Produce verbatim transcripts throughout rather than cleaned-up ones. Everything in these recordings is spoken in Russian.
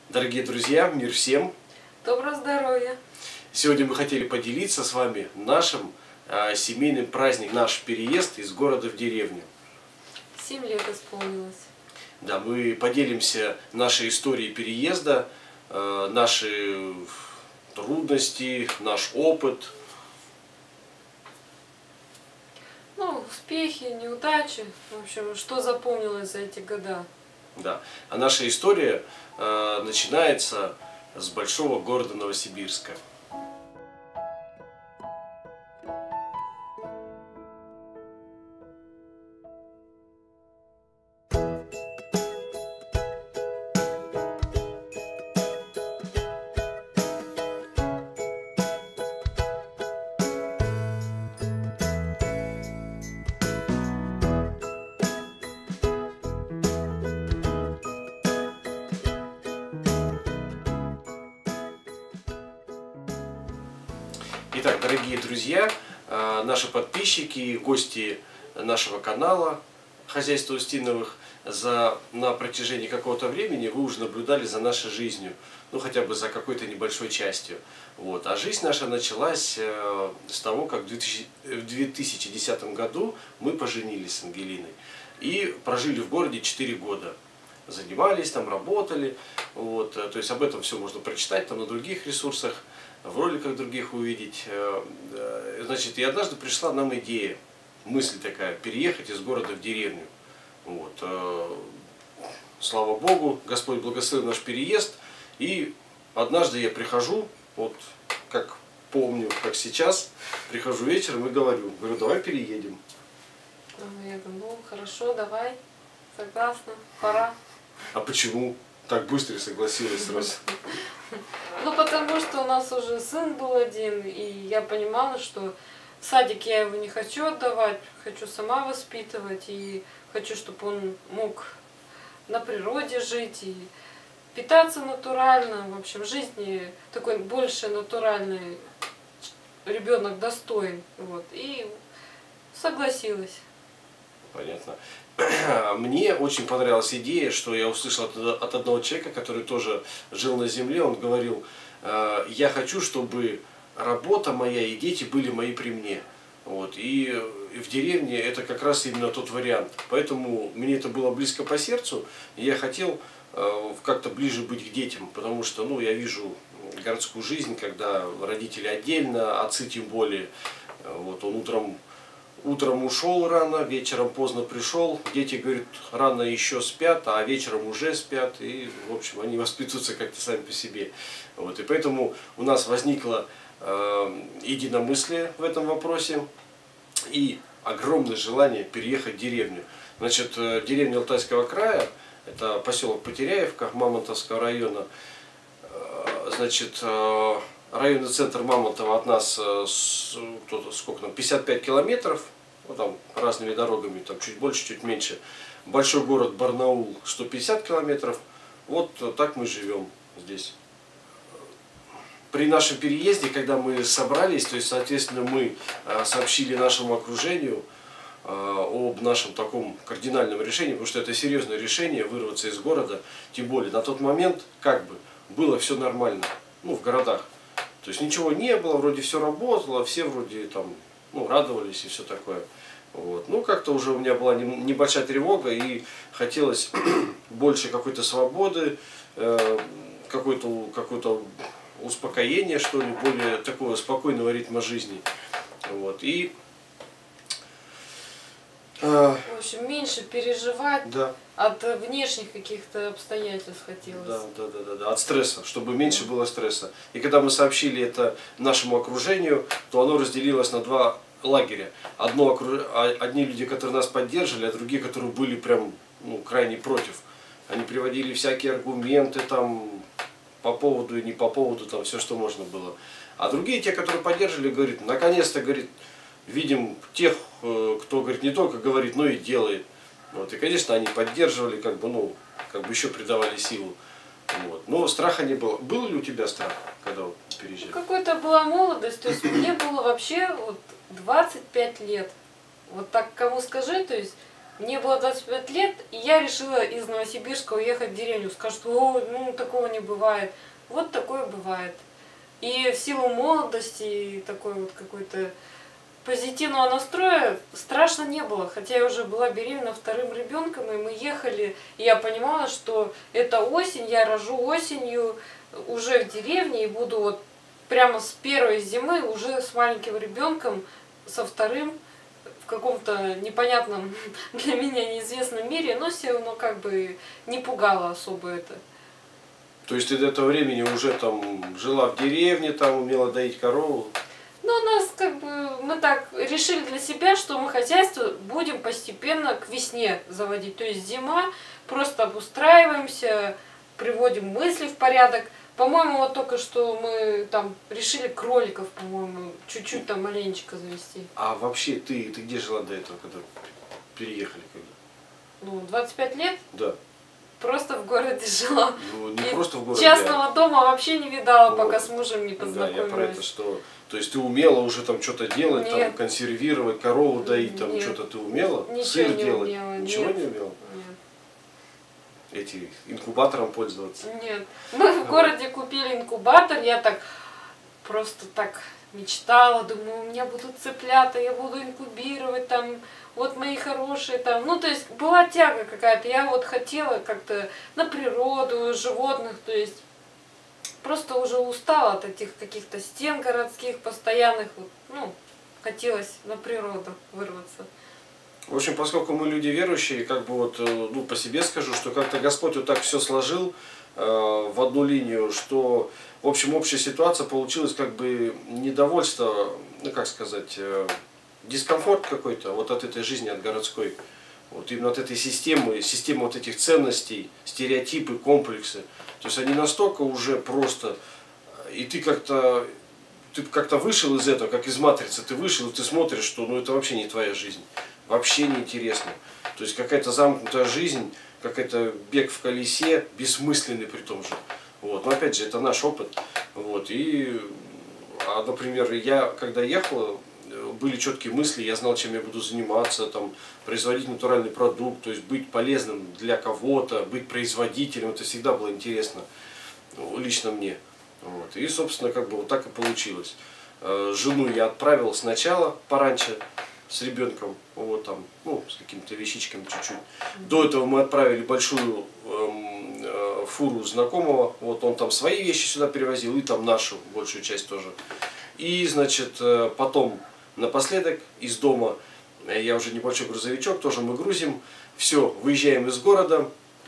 Дорогие друзья, мир всем! Доброго здоровья! Сегодня мы хотели поделиться с вами нашим э, семейным праздником, наш переезд из города в деревню. Семь лет исполнилось. Да, мы поделимся нашей историей переезда, э, наши трудности, наш опыт. Ну, успехи, неудачи, в общем, что запомнилось за эти года. Да. А наша история э, начинается с большого города Новосибирска. Итак, дорогие друзья, наши подписчики и гости нашего канала «Хозяйство Устиновых», за, на протяжении какого-то времени вы уже наблюдали за нашей жизнью, ну хотя бы за какой-то небольшой частью. Вот. А жизнь наша началась с того, как в две тысячи десятом году мы поженились с Ангелиной и прожили в городе четыре года. Занимались там, работали. Вот. То есть об этом все можно прочитать там на других ресурсах, в роликах других увидеть. Значит, и однажды пришла нам идея, мысль такая, переехать из города в деревню. Вот. Слава Богу, Господь благословил наш переезд. И однажды я прихожу, вот как помню, как сейчас, прихожу вечером и говорю, говорю, давай переедем. Я говорю, ну хорошо, давай, согласна, пора. А почему так быстро согласилась сразу? Ну, потому что у нас уже сын был один, и я понимала, что в садик я его не хочу отдавать, хочу сама воспитывать, и хочу, чтобы он мог на природе жить и питаться натурально, в общем, жизни такой больше натуральный ребенок достоин. Вот, и согласилась. Понятно. Мне очень понравилась идея, что я услышал от одного человека, который тоже жил на земле. Он говорил, я хочу, чтобы работа моя и дети были мои при мне. Вот. И в деревне это как раз именно тот вариант. Поэтому мне это было близко по сердцу. И я хотел как-то ближе быть к детям, потому что ну, я вижу городскую жизнь, когда родители отдельно, отцы тем более. Вот, он утром... Утром ушел рано, вечером поздно пришел, дети, говорят, рано еще спят, а вечером уже спят, и, в общем, они воспитываются как-то сами по себе. Вот, и поэтому у нас возникло э, единомыслие в этом вопросе и огромное желание переехать в деревню. Значит, деревня Алтайского края, это поселок Потеряевка Мамонтовского района, э, значит, э, районный центр Мамонтова от нас сколько там, пятьдесят пять километров, ну, там разными дорогами, там чуть больше, чуть меньше. Большой город Барнаул сто пятьдесят километров. Вот так мы живем здесь. При нашем переезде, когда мы собрались, то есть, соответственно, мы сообщили нашему окружению об нашем таком кардинальном решении, потому что это серьезное решение вырваться из города, тем более на тот момент как бы было все нормально, ну, в городах. То есть ничего не было, вроде все работало, все вроде там, ну, радовались и все такое. Вот. Ну, как-то уже у меня была небольшая тревога и хотелось больше какой-то свободы, э, какое-то какое-то успокоение, что ли, более такого спокойного ритма жизни. Вот. И В общем, меньше переживать, да. От внешних каких-то обстоятельств хотелось. Да, да, да, да, да, от стресса, чтобы меньше было стресса. И когда мы сообщили это нашему окружению, то оно разделилось на два лагеря. Одно, одни люди, которые нас поддерживали, а другие, которые были прям ну, крайне против. Они приводили всякие аргументы там по поводу и не по поводу, там все, что можно было. А другие, те, которые поддерживали, говорят, наконец-то, говорит, видим тех, кто, говорит, не только говорит, но и делает. Вот. И, конечно, они поддерживали, как бы, ну, как бы еще придавали силу. Вот. Но страха не было. Был ли у тебя страх, когда вот переезжали? Какой-то была молодость, то есть мне было вообще вот двадцать пять лет. Вот так кому скажи, то есть Мне было двадцать пять лет, и я решила из Новосибирска уехать в деревню. Скажут, о, ну такого не бывает. Вот такое бывает. И в силу молодости и такой вот какой-то позитивного настроя страшно не было. Хотя я уже была беременна вторым ребенком, и мы ехали, и я понимала, что это осень, я рожу осенью уже в деревне, и буду вот прямо с первой зимы уже с маленьким ребенком, со вторым, в каком-то непонятном для меня неизвестном мире, но все равно как бы не пугало особо это. То есть ты до этого времени уже там жила в деревне, там умела доить корову? Ну, у нас как бы, мы так решили для себя, что мы хозяйство будем постепенно к весне заводить. То есть зима, просто обустраиваемся, приводим мысли в порядок. По-моему, вот только что мы там решили кроликов, по-моему, чуть-чуть там маленечко завести. А вообще ты, ты где жила до этого, когда переехали? Когда? Ну, двадцать пять лет? Да. Просто в городе жила. Ну, не и просто в городе. Частного а... дома вообще не видала, вот. Пока с мужем не познакомилась. Да, я про это что. То есть ты умела уже там что-то делать, Нет. там консервировать, корову доить, там что-то ты умела? Ничего Сыр не делать? умела. Ничего Нет. не умела? Нет. Эти инкубатором пользоваться? Нет. Мы в городе купили инкубатор, я так просто так мечтала, думаю, у меня будут цыплята, я буду инкубировать там, вот мои хорошие там. Ну, то есть была тяга какая-то, я вот хотела как-то на природу, животных, то есть просто уже устала от этих каких-то стен городских постоянных, вот, ну, хотелось на природу вырваться. В общем, поскольку мы люди верующие, как бы вот, ну, по себе скажу, что как-то Господь вот так все сложил э, в одну линию, что, в общем, общая ситуация получилась как бы недовольство, ну, как сказать, э, дискомфорт какой-то вот от этой жизни, от городской. Вот именно от этой системы, системы вот этих ценностей, стереотипы, комплексы. То есть они настолько уже просто, и ты как-то ты как-то вышел из этого, как из матрицы, ты вышел, и ты смотришь, что ну это вообще не твоя жизнь. Вообще неинтересно. То есть какая-то замкнутая жизнь, какой-то бег в колесе, бессмысленный при том же. Вот. Но опять же, это наш опыт. Вот. И, а, например, я когда ехал, были четкие мысли, я знал, чем я буду заниматься, там, производить натуральный продукт, то есть быть полезным для кого-то, быть производителем. Это всегда было интересно, лично мне. Вот. И, собственно, как бы вот так и получилось. Жену я отправил сначала пораньше, с ребенком, вот там, ну, с какими-то вещичками чуть-чуть. До этого мы отправили большую эм, э, фуру знакомого, вот он там свои вещи сюда перевозил, и там нашу большую часть тоже. И, значит, э, потом напоследок из дома, э, я уже небольшой грузовичок, тоже мы грузим, все, выезжаем из города.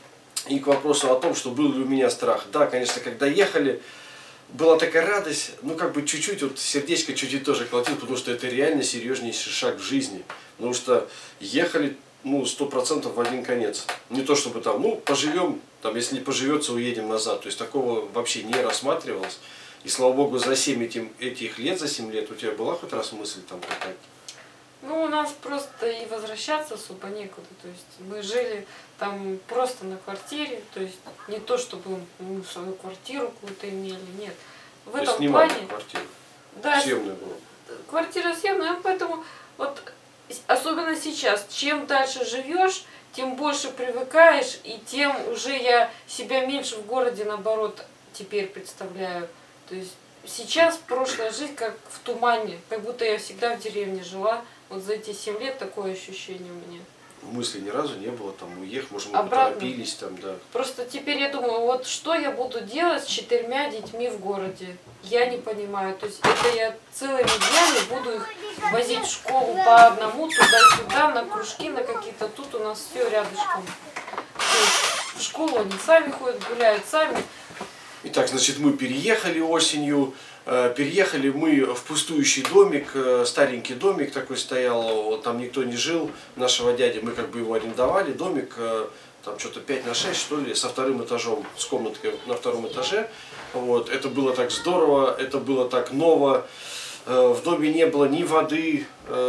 И к вопросу о том, что был ли у меня страх. Да, конечно, когда ехали, была такая радость, ну как бы чуть-чуть, вот сердечко чуть-чуть тоже колотило, потому что это реально серьезнейший шаг в жизни. Потому что ехали, ну, сто процентов в один конец. Не то чтобы там, ну, поживем, там, если не поживется, уедем назад. То есть такого вообще не рассматривалось. И слава богу, за семь этим, этих лет, за семь лет, у тебя была хоть раз мысль там какая-то? Ну, у нас просто и возвращаться особо некуда. То есть мы жили там просто на квартире, то есть не то, чтобы мы свою квартиру какую-то имели, нет. В то этом снимали плане... квартиру? Да, съемная была? Квартира съемная, поэтому вот особенно сейчас, чем дальше живешь, тем больше привыкаешь, и тем уже я себя меньше в городе, наоборот, теперь представляю. То есть сейчас прошлая жизнь как в тумане, как будто я всегда в деревне жила. Вот за эти семь лет такое ощущение у меня. Мысли ни разу не было, там, уехать, может, мы Обратно. поторопились, там, да. Просто теперь я думаю, вот что я буду делать с четырьмя детьми в городе? Я не понимаю. То есть это я целыми днями буду их возить в школу по одному, туда-сюда, на кружки, на какие-то. Тут у нас все рядышком. То есть в школу они сами ходят, гуляют сами. Итак, значит, мы переехали осенью. Переехали мы в пустующий домик, старенький домик такой стоял, там никто не жил, нашего дяди, мы как бы его арендовали, домик там что-то пять на шесть, что ли, со вторым этажом, с комнаткой на втором этаже. Вот. Это было так здорово, это было так ново, в доме не было ни воды,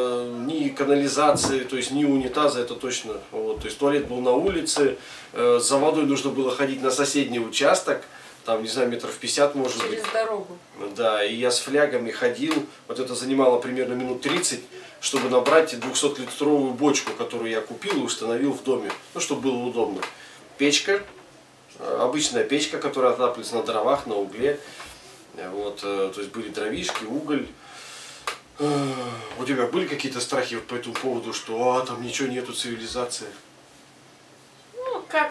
ни канализации, то есть ни унитаза, это точно. Вот. То есть туалет был на улице, за водой нужно было ходить на соседний участок. там, не знаю, метров пятьдесят, может Через быть. дорогу. Да, и я с флягами ходил, вот это занимало примерно минут тридцать, чтобы набрать двухсотлитровую бочку, которую я купил и установил в доме, ну, чтобы было удобно. Печка, обычная печка, которая отапливается на дровах, на угле. Вот, то есть были дровишки, уголь. У тебя были какие-то страхи по этому поводу, что а, там ничего нету, цивилизации? Ну, как...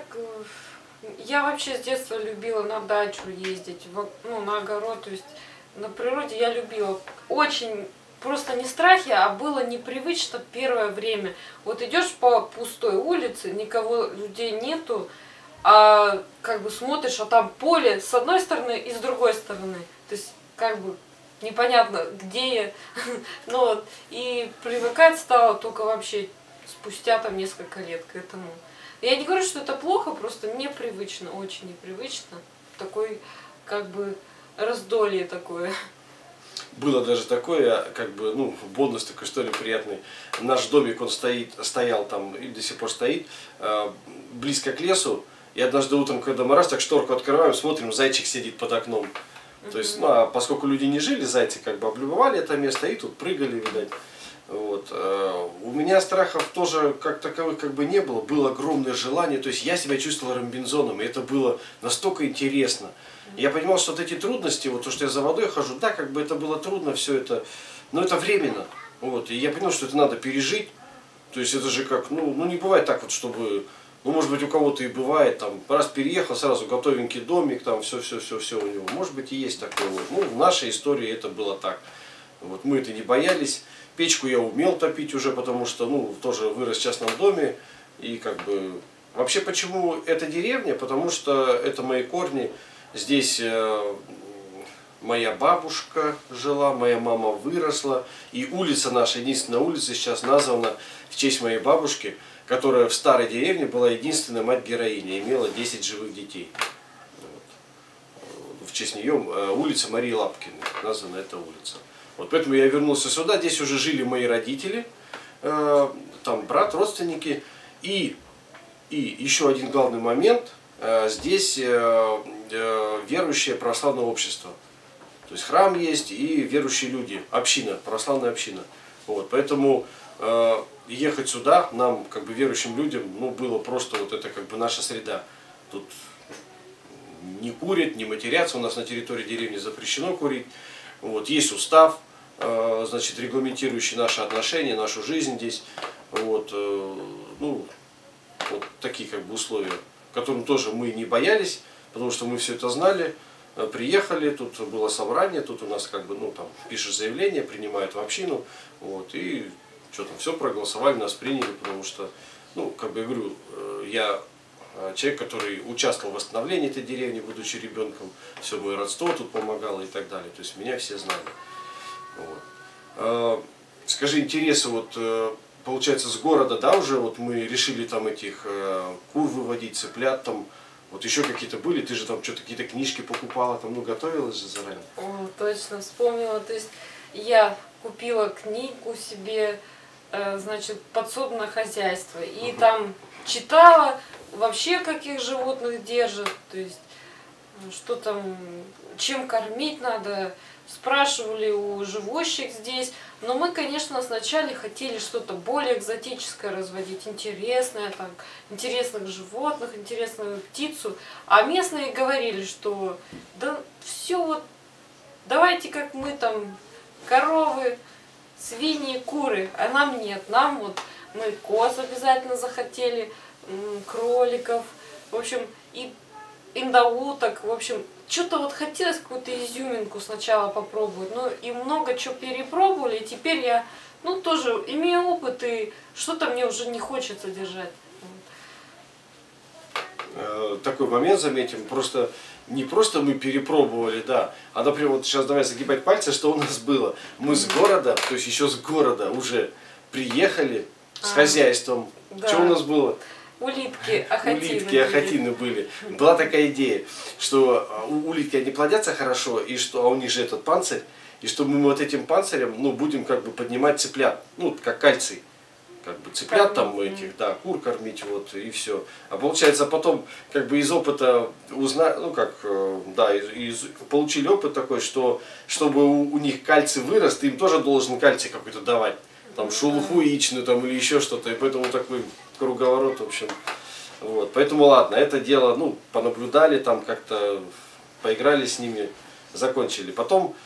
Я вообще с детства любила на дачу ездить, ну, на огород, то есть на природе я любила. Очень, просто не страхи, а было непривычно первое время. Вот идешь по пустой улице, никого, людей нету, а как бы смотришь, а там поле с одной стороны и с другой стороны. То есть как бы непонятно, где я. Ну вот, и привыкать стало только вообще спустя там несколько лет к этому. Я не говорю, что это плохо, просто непривычно, очень непривычно. Такой, как бы, раздолье такое. Было даже такое, как бы, ну, бонус такой, что ли, приятный. Наш домик, он стоит, стоял там и до сих пор стоит, э, близко к лесу. И однажды утром, когда мы раз так шторку открываем, смотрим, зайчик сидит под окном. Mm-hmm. То есть, ну, а поскольку люди не жили, зайцы как бы облюбовали это место и тут прыгали, видать. Вот. У меня страхов тоже как таковых как бы не было, было огромное желание, то есть я себя чувствовал Робинзоном, и это было настолько интересно. Я понимал, что вот эти трудности, вот то, что я за водой хожу, да, как бы это было трудно, все это, но это временно. Вот. И я понял, что это надо пережить, то есть это же как, ну, ну не бывает так вот, чтобы, ну может быть у кого-то и бывает, там, раз переехал, сразу готовенький домик, там все-все-все-все у него, может быть и есть такое вот. Ну в нашей истории это было так, вот мы это не боялись. Печку я умел топить уже, потому что, ну, тоже вырос в частном доме. И как бы... Вообще, почему это деревня? Потому что это мои корни. Здесь э, моя бабушка жила, моя мама выросла. И улица наша, единственная улица сейчас названа в честь моей бабушки, которая в старой деревне была единственная мать-героиня, имела десять живых детей. Вот. В честь нее э, улица Марии Лапкиной, названа эта улица. Вот поэтому я вернулся сюда, здесь уже жили мои родители, э, там брат, родственники. И, и еще один главный момент, э, здесь э, э, верующее православное общество. То есть храм есть и верующие люди, община, православная община. Вот, поэтому э, ехать сюда нам, как бы верующим людям, ну, было просто вот это как бы наша среда. Тут не курят, не матерятся, у нас на территории деревни запрещено курить. Вот, есть устав, э, значит, регламентирующий наши отношения, нашу жизнь здесь. Вот, э, ну, вот такие как бы условия, которым тоже мы не боялись, потому что мы все это знали. Э, приехали, тут было собрание, тут у нас как бы, ну, там, пишешь заявление, принимают в общину, вот, и что там, все проголосовали, нас приняли, потому что, ну, как бы я говорю, э, я человек, который участвовал в восстановлении этой деревни, будучи ребенком, все мое родство тут помогало и так далее. То есть меня все знали. Вот. Скажи, интересы, вот, получается, с города, да, уже вот мы решили там этих кур выводить, цыплят, там, вот еще какие-то были, ты же там что-то какие-то книжки покупала, там, ну, готовилась же заранее. О, точно, вспомнила. То есть я купила книгу себе, значит, подсобное хозяйство, и угу. там читала вообще, каких животных держат, то есть что там, чем кормить надо, спрашивали у живущих здесь. Но мы, конечно, сначала хотели что-то более экзотическое разводить, интересное, там, интересных животных, интересную птицу. А местные говорили, что да все вот, давайте как мы там, коровы, свиньи, куры, а нам нет, нам вот, мы коз обязательно захотели, кроликов, в общем, и индауток, в общем, что-то вот хотелось какую-то изюминку сначала попробовать, ну и много чего перепробовали, и теперь я, ну, тоже имею опыт, и что-то мне уже не хочется держать. Такой момент заметим, просто не просто мы перепробовали, да, а, например, вот сейчас давай загибать пальцы, что у нас было. Мы с города, то есть еще с города уже приехали с а, хозяйством. Да. Что у нас было? Улитки, ахатины. Улитки, ахатины были. Была такая идея, что улитки, они плодятся хорошо, и что, а у них же этот панцирь, и что мы вот этим панцирем, ну, будем как бы поднимать цыплят, ну, как кальций. как бы цыплят там Кормить, этих, да, кур кормить, вот, и все. А получается потом, как бы из опыта узнать, ну как, э, да, из, из, получили опыт такой, что чтобы у, у них кальций вырос, ты им тоже должен кальций какой-то давать. Там шелуху яичную там или еще что-то, и поэтому такой круговорот, в общем. Вот, поэтому ладно, это дело, ну, понаблюдали там как-то, поиграли с ними, закончили. Потом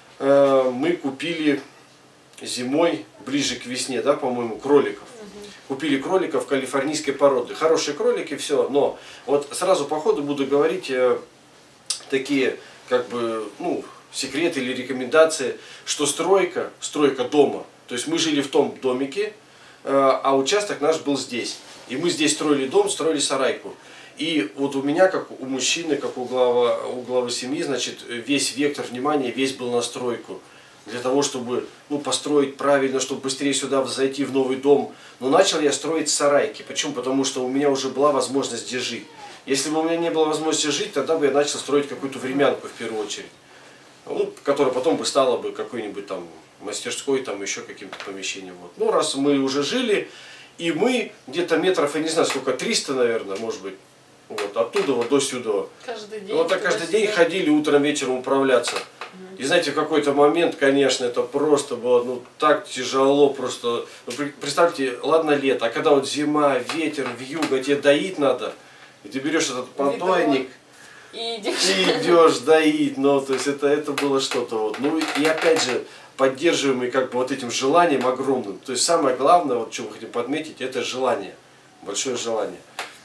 э, мы купили зимой, ближе к весне, да, по-моему, кроликов. Угу. Купили кроликов калифорнийской породы. Хорошие кролики, все, но вот сразу по ходу буду говорить э, такие, как бы, ну, секреты или рекомендации, что стройка, стройка дома, то есть мы жили в том домике, э, а участок наш был здесь. И мы здесь строили дом, строили сарайку. И вот у меня, как у мужчины, как у главы, у главы семьи, значит, весь вектор внимания, весь был на стройку. Для того, чтобы, ну, построить правильно, чтобы быстрее сюда зайти в новый дом. Но начал я строить сарайки. Почему? Потому что у меня уже была возможность здесь жить. Если бы у меня не было возможности жить, тогда бы я начал строить какую-то времянку в первую очередь. Ну, которая потом бы стала бы какой-нибудь там мастерской, там еще каким-то помещением. Вот. Ну, раз мы уже жили, и мы где-то метров, я не знаю, сколько, триста, наверное, может быть, вот, оттуда вот до сюда. Каждый день. Вот так каждый день ходили утром, вечером управляться. И знаете, в какой-то момент, конечно, это просто было, ну, так тяжело, просто, ну, представьте, ладно лето, а когда вот зима, ветер, вьюга, тебе доить надо, и ты берешь этот подойник, и идешь, и идешь доить, ну, то есть это, это было что-то вот. Ну, и опять же, поддерживаемый как бы вот этим желанием огромным. То есть самое главное, вот что мы хотим подметить, это желание, большое желание.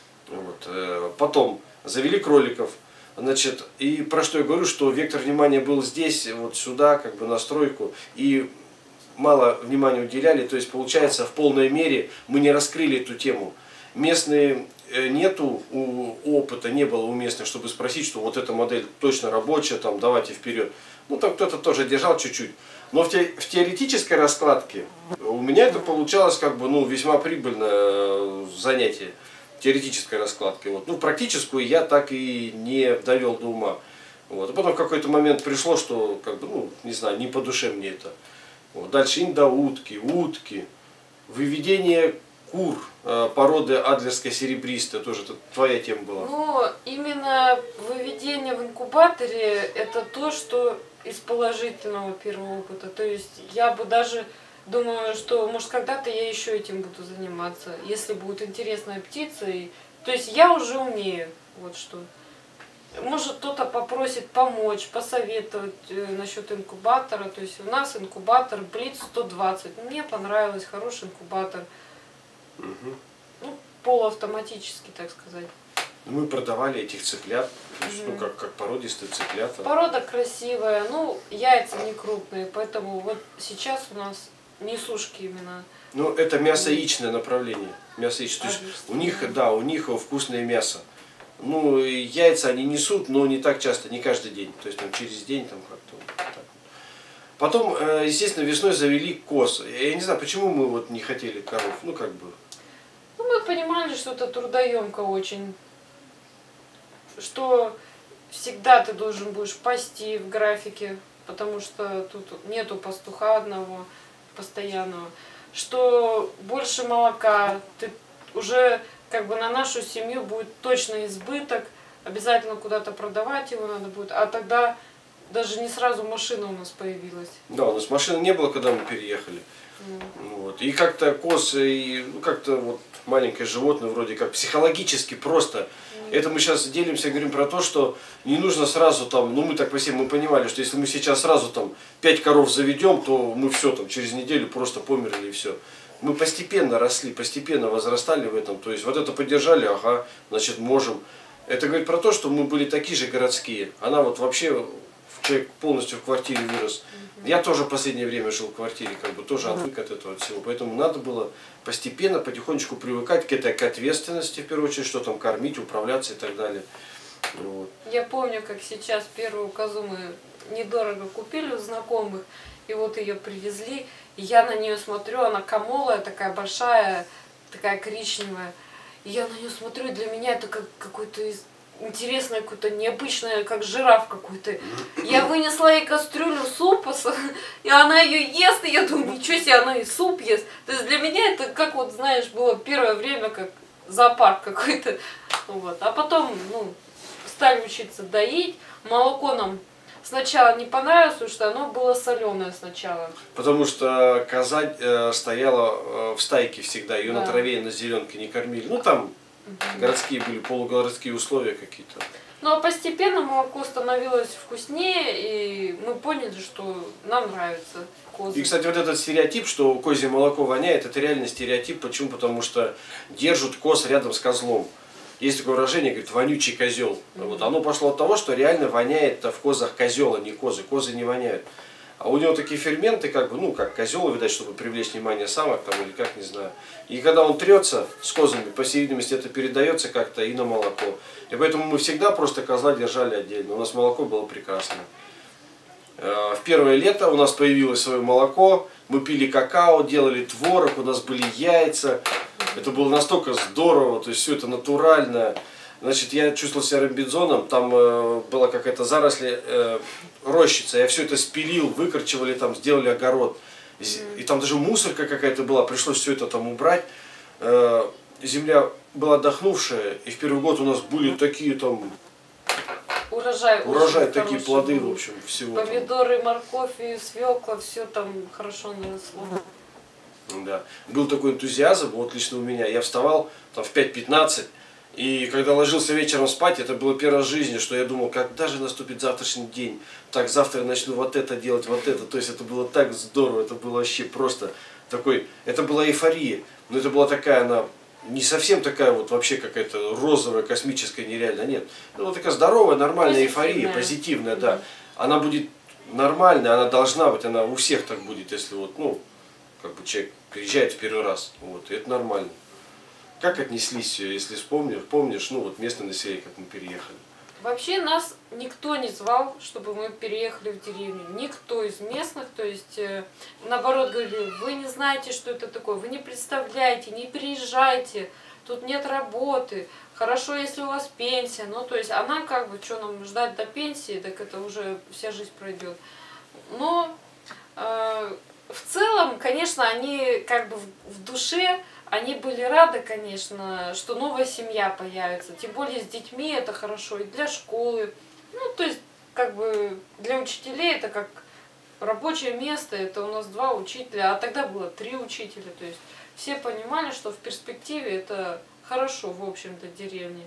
Вот. Потом завели кроликов, значит, и про что я говорю, что вектор внимания был здесь, вот сюда, как бы на стройку, и мало внимания уделяли, то есть получается в полной мере мы не раскрыли эту тему. Местные нету у, опыта, не было у местных, чтобы спросить, что вот эта модель точно рабочая, там давайте вперед. Ну там кто-то тоже держал чуть-чуть. Но в, те, в теоретической раскладке у меня это получалось как бы, ну, весьма прибыльное занятие. Теоретической раскладки. Вот. Ну, практическую я так и не довел до ума. Вот. А потом в какой-то момент пришло, что, как бы, ну, не знаю, не по душе мне это. Вот. Дальше индоутки, утки, выведение кур э, породы адлерская серебристая, тоже это твоя тема была. Ну, именно выведение в инкубаторе это то, что из положительного первого опыта. То есть я бы даже думаю, что может когда-то я еще этим буду заниматься, если будет интересная птица. И... То есть я уже умею, вот что. Может кто-то попросит помочь, посоветовать э, насчет инкубатора. То есть у нас инкубатор Блиц сто двадцать. Мне понравилось, хороший инкубатор. Угу. Ну, полуавтоматический, так сказать. Мы продавали этих цыплят, то есть, угу. ну как, как породистые цыплята. Порода красивая, ну яйца не крупные, поэтому вот сейчас у нас несушки именно. Ну это мясо-яичное направление. Мясо яичное. То есть у них, да, у них вкусное мясо. Ну, яйца они несут, но не так часто, не каждый день. То есть там через день там как-то вот так. Потом, естественно, весной завели коз. Я не знаю, почему мы вот не хотели коров. Ну, как бы. Ну, мы понимали, что это трудоемко очень. Что всегда ты должен будешь пасти в графике, потому что тут нету пастуха одного постоянного. Что больше молока, ты уже как бы на нашу семью будет точно избыток, обязательно куда-то продавать его надо будет, а тогда даже не сразу машина у нас появилась. Да, у нас машины не было, когда мы переехали. Mm. Вот. И как-то коз, и ну, как-то вот маленькое животное, вроде как психологически просто. Mm. Это мы сейчас делимся, говорим про то, что не нужно сразу там, ну мы так по всем мы понимали, что если мы сейчас сразу там пять коров заведем, то мы все там через неделю просто померли и все. Мы постепенно росли, постепенно возрастали в этом. То есть вот это поддержали, ага, значит можем. Это говорит про то, что мы были такие же городские. Она вот вообще, человек полностью в квартире вырос. Mm-hmm. Я тоже в последнее время жил в квартире, как бы тоже отвык от этого всего. Поэтому надо было постепенно, потихонечку привыкать к этой к ответственности, в первую очередь, что там кормить, управляться и так далее. Вот. Я помню, как сейчас первую козу мы недорого купили у знакомых. И вот ее привезли, и я на нее смотрю, она камолая, такая большая, такая коричневая. И я на нее смотрю, и для меня это как какой-то из интересное, какое-то необычное, как жираф какой-то. Я вынесла ей кастрюлю супа, и она ее ест, и я думаю, ничего себе, она и суп ест. То есть для меня это, как вот, знаешь, было первое время, как зоопарк какой-то. Вот. А потом, ну, стали учиться доить. Молоко нам сначала не понравилось, потому что оно было соленое сначала. Потому что коза э, стояла э, в стайке всегда, ее Да. на траве, на зеленке не кормили. Ну там Угу. городские были, полугородские условия какие-то. Ну а постепенно молоко становилось вкуснее, и мы поняли, что нам нравится козы. И, кстати, вот этот стереотип, что козье молоко воняет, это реально стереотип. Почему? Потому что держат коз рядом с козлом. Есть такое выражение, говорит, вонючий козел. Mm-hmm. Вот оно пошло от того, что реально воняет в козах козел, а не козы. Козы не воняют. А у него такие ферменты, как бы, ну, как козел, видать, чтобы привлечь внимание самок, там, или как, не знаю. И когда он трется с козами, по всей видимости, это передается как-то и на молоко. И поэтому мы всегда просто козла держали отдельно. У нас молоко было прекрасное. В первое лето у нас появилось свое молоко, мы пили какао, делали творог, у нас были яйца. Это было настолько здорово, то есть все это натурально. Значит, я чувствовал себя робинзоном, там э, была какая-то заросль, э, рощица, я все это спилил, выкорчевали, там, сделали огород. И там даже мусорка какая-то была, пришлось все это там убрать. Э, земля была отдохнувшая, и в первый год у нас были такие там... Урожай, урожай такие плоды, был. В общем, всего. Помидоры, там. Морковь и свекла, все там хорошо наросло. Да. Был такой энтузиазм, вот лично у меня. Я вставал там в пять пятнадцать, и когда ложился вечером спать, это было первое в жизни, что я думал, когда же наступит завтрашний день. Так, завтра я начну вот это делать, вот это. То есть это было так здорово, это было вообще просто такой... Это была эйфория, но это была такая, она... Не совсем такая вот вообще какая-то розовая, космическая, нереальная, нет. Это вот такая здоровая, нормальная эйфория, позитивная, да. Она будет нормальная, она должна быть, она у всех так будет, если вот, ну, как бы человек приезжает в первый раз, вот, и это нормально. Как отнеслись, если вспомнишь, помнишь, ну, вот местное население, как мы переехали? Вообще нас никто не звал, чтобы мы переехали в деревню. Никто из местных, то есть, э, наоборот, говорили, вы не знаете, что это такое, вы не представляете, не приезжайте, тут нет работы, хорошо, если у вас пенсия. Ну, то есть, она как бы, что нам ждать до пенсии, так это уже вся жизнь пройдет. Но э, в целом, конечно, они как бы в, в душе... Они были рады, конечно, что новая семья появится. Тем более с детьми это хорошо и для школы. Ну, то есть, как бы для учителей это как рабочее место. Это у нас два учителя, а тогда было три учителя. То есть все понимали, что в перспективе это хорошо, в общем-то, деревне.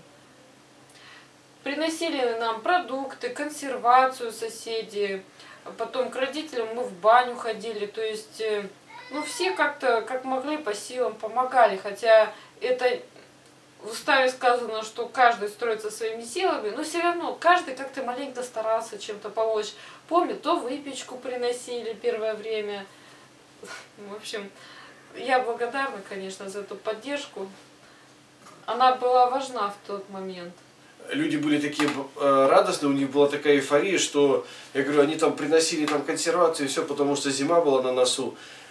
Приносили нам продукты, консервацию соседи. Потом к родителям мы в баню ходили. То есть... Ну, все как-то, как могли, по силам помогали, хотя это в уставе сказано, что каждый строится своими силами, но все равно каждый как-то маленько старался чем-то помочь. Помню, то выпечку приносили первое время. В общем, я благодарна, конечно, за эту поддержку. Она была важна в тот момент. Люди были такие э, радостные, у них была такая эйфория, что, я говорю, они там приносили там консервацию и все, потому что зима была на носу.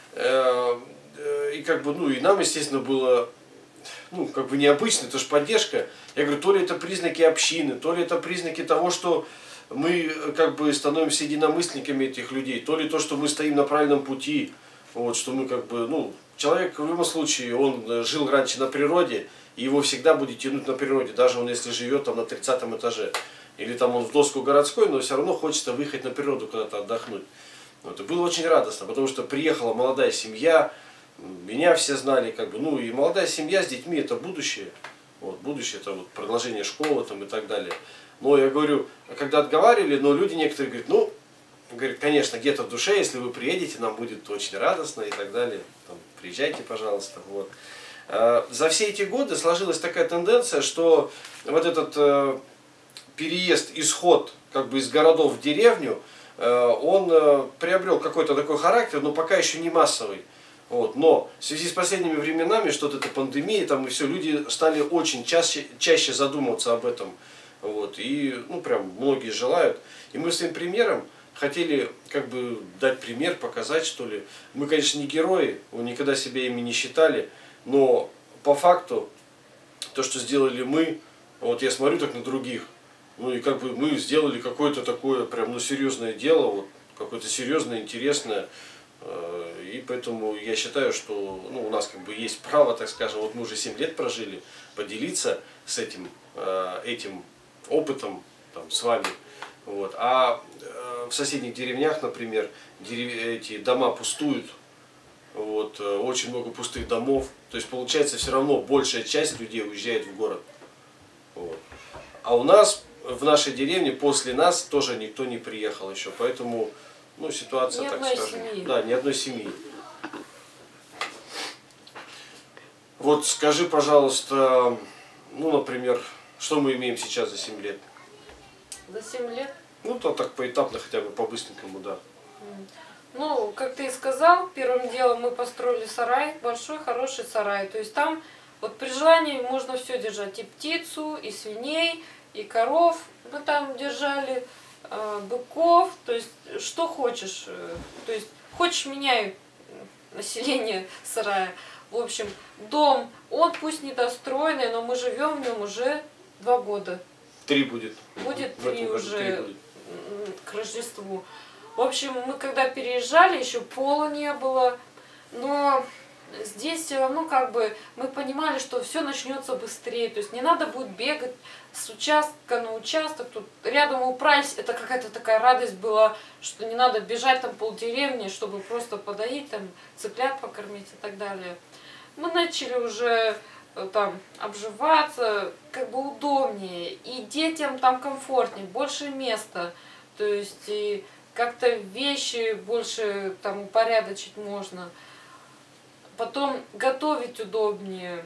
И как бы, ну, и нам, естественно, было, ну, как бы необычно, это же поддержка. Я говорю, то ли это признаки общины, то ли это признаки того, что мы как бы становимся единомышленниками этих людей, то ли то, что мы стоим на правильном пути, вот, что мы как бы, ну, человек в любом случае, он жил раньше на природе, и его всегда будет тянуть на природе, даже он если живет там на тридцатом этаже, или там он в доску городской, но все равно хочется выехать на природу куда-то отдохнуть. Вот, и было очень радостно, потому что приехала молодая семья, меня все знали, как бы, ну и молодая семья с детьми это будущее, вот, будущее это вот продолжение школы там и так далее. Но я говорю, когда отговаривали, но люди некоторые говорят, ну, говорят, конечно, где-то в душе, если вы приедете, нам будет очень радостно и так далее, там, приезжайте, пожалуйста, вот. За все эти годы сложилась такая тенденция, что вот этот э, переезд, исход как бы из городов в деревню, он приобрел какой-то такой характер, но пока еще не массовый. Вот. Но в связи с последними временами, что-то это пандемия, там и все, люди стали очень чаще, чаще задумываться об этом. Вот. И ну прям многие желают. И мы своим примером хотели как бы дать пример, показать, что ли. Мы, конечно, не герои, мы никогда себя ими не считали, но по факту то, что сделали мы, Вот я смотрю так на других. Ну и как бы мы сделали какое-то такое прям ну серьезное дело, вот, какое-то серьезное, интересное. И поэтому я считаю, что ну, у нас как бы есть право, так скажем, вот мы уже семь лет прожили, поделиться с этим, этим опытом там, с вами. Вот. А в соседних деревнях, например, дерев... эти дома пустуют, вот, очень много пустых домов. То есть получается все равно большая часть людей уезжает в город. Вот. А у нас, в нашей деревне, после нас тоже никто не приехал еще. Поэтому ну, ситуация, ни так одной скажем. Семьи. Да, ни одной семьи. Вот скажи, пожалуйста, ну, например, что мы имеем сейчас за семь лет? За семь лет? Ну, то так поэтапно, хотя бы по-быстренькому, да. Ну, как ты и сказал, первым делом мы построили сарай, большой, хороший сарай. То есть там вот при желании можно все держать, и птицу, и свиней, и коров. Мы там держали э, быков, то есть что хочешь. Э, то есть хочешь меняй население сарая. В общем, дом, он пусть недостроенный, но мы живем в нем уже два года. Три будет. Будет В три этом году уже три будет. к Рождеству. В общем, мы когда переезжали, еще пола не было, но здесь все равно как бы мы понимали, что все начнется быстрее, то есть не надо будет бегать с участка на участок, тут рядом убрать, это какая-то такая радость была, что не надо бежать там полдеревни, чтобы просто подоить, там цыплят покормить и так далее. Мы начали уже там обживаться, как бы удобнее, и детям там комфортнее, больше места, то есть и как-то вещи больше там упорядочить можно. Потом готовить удобнее,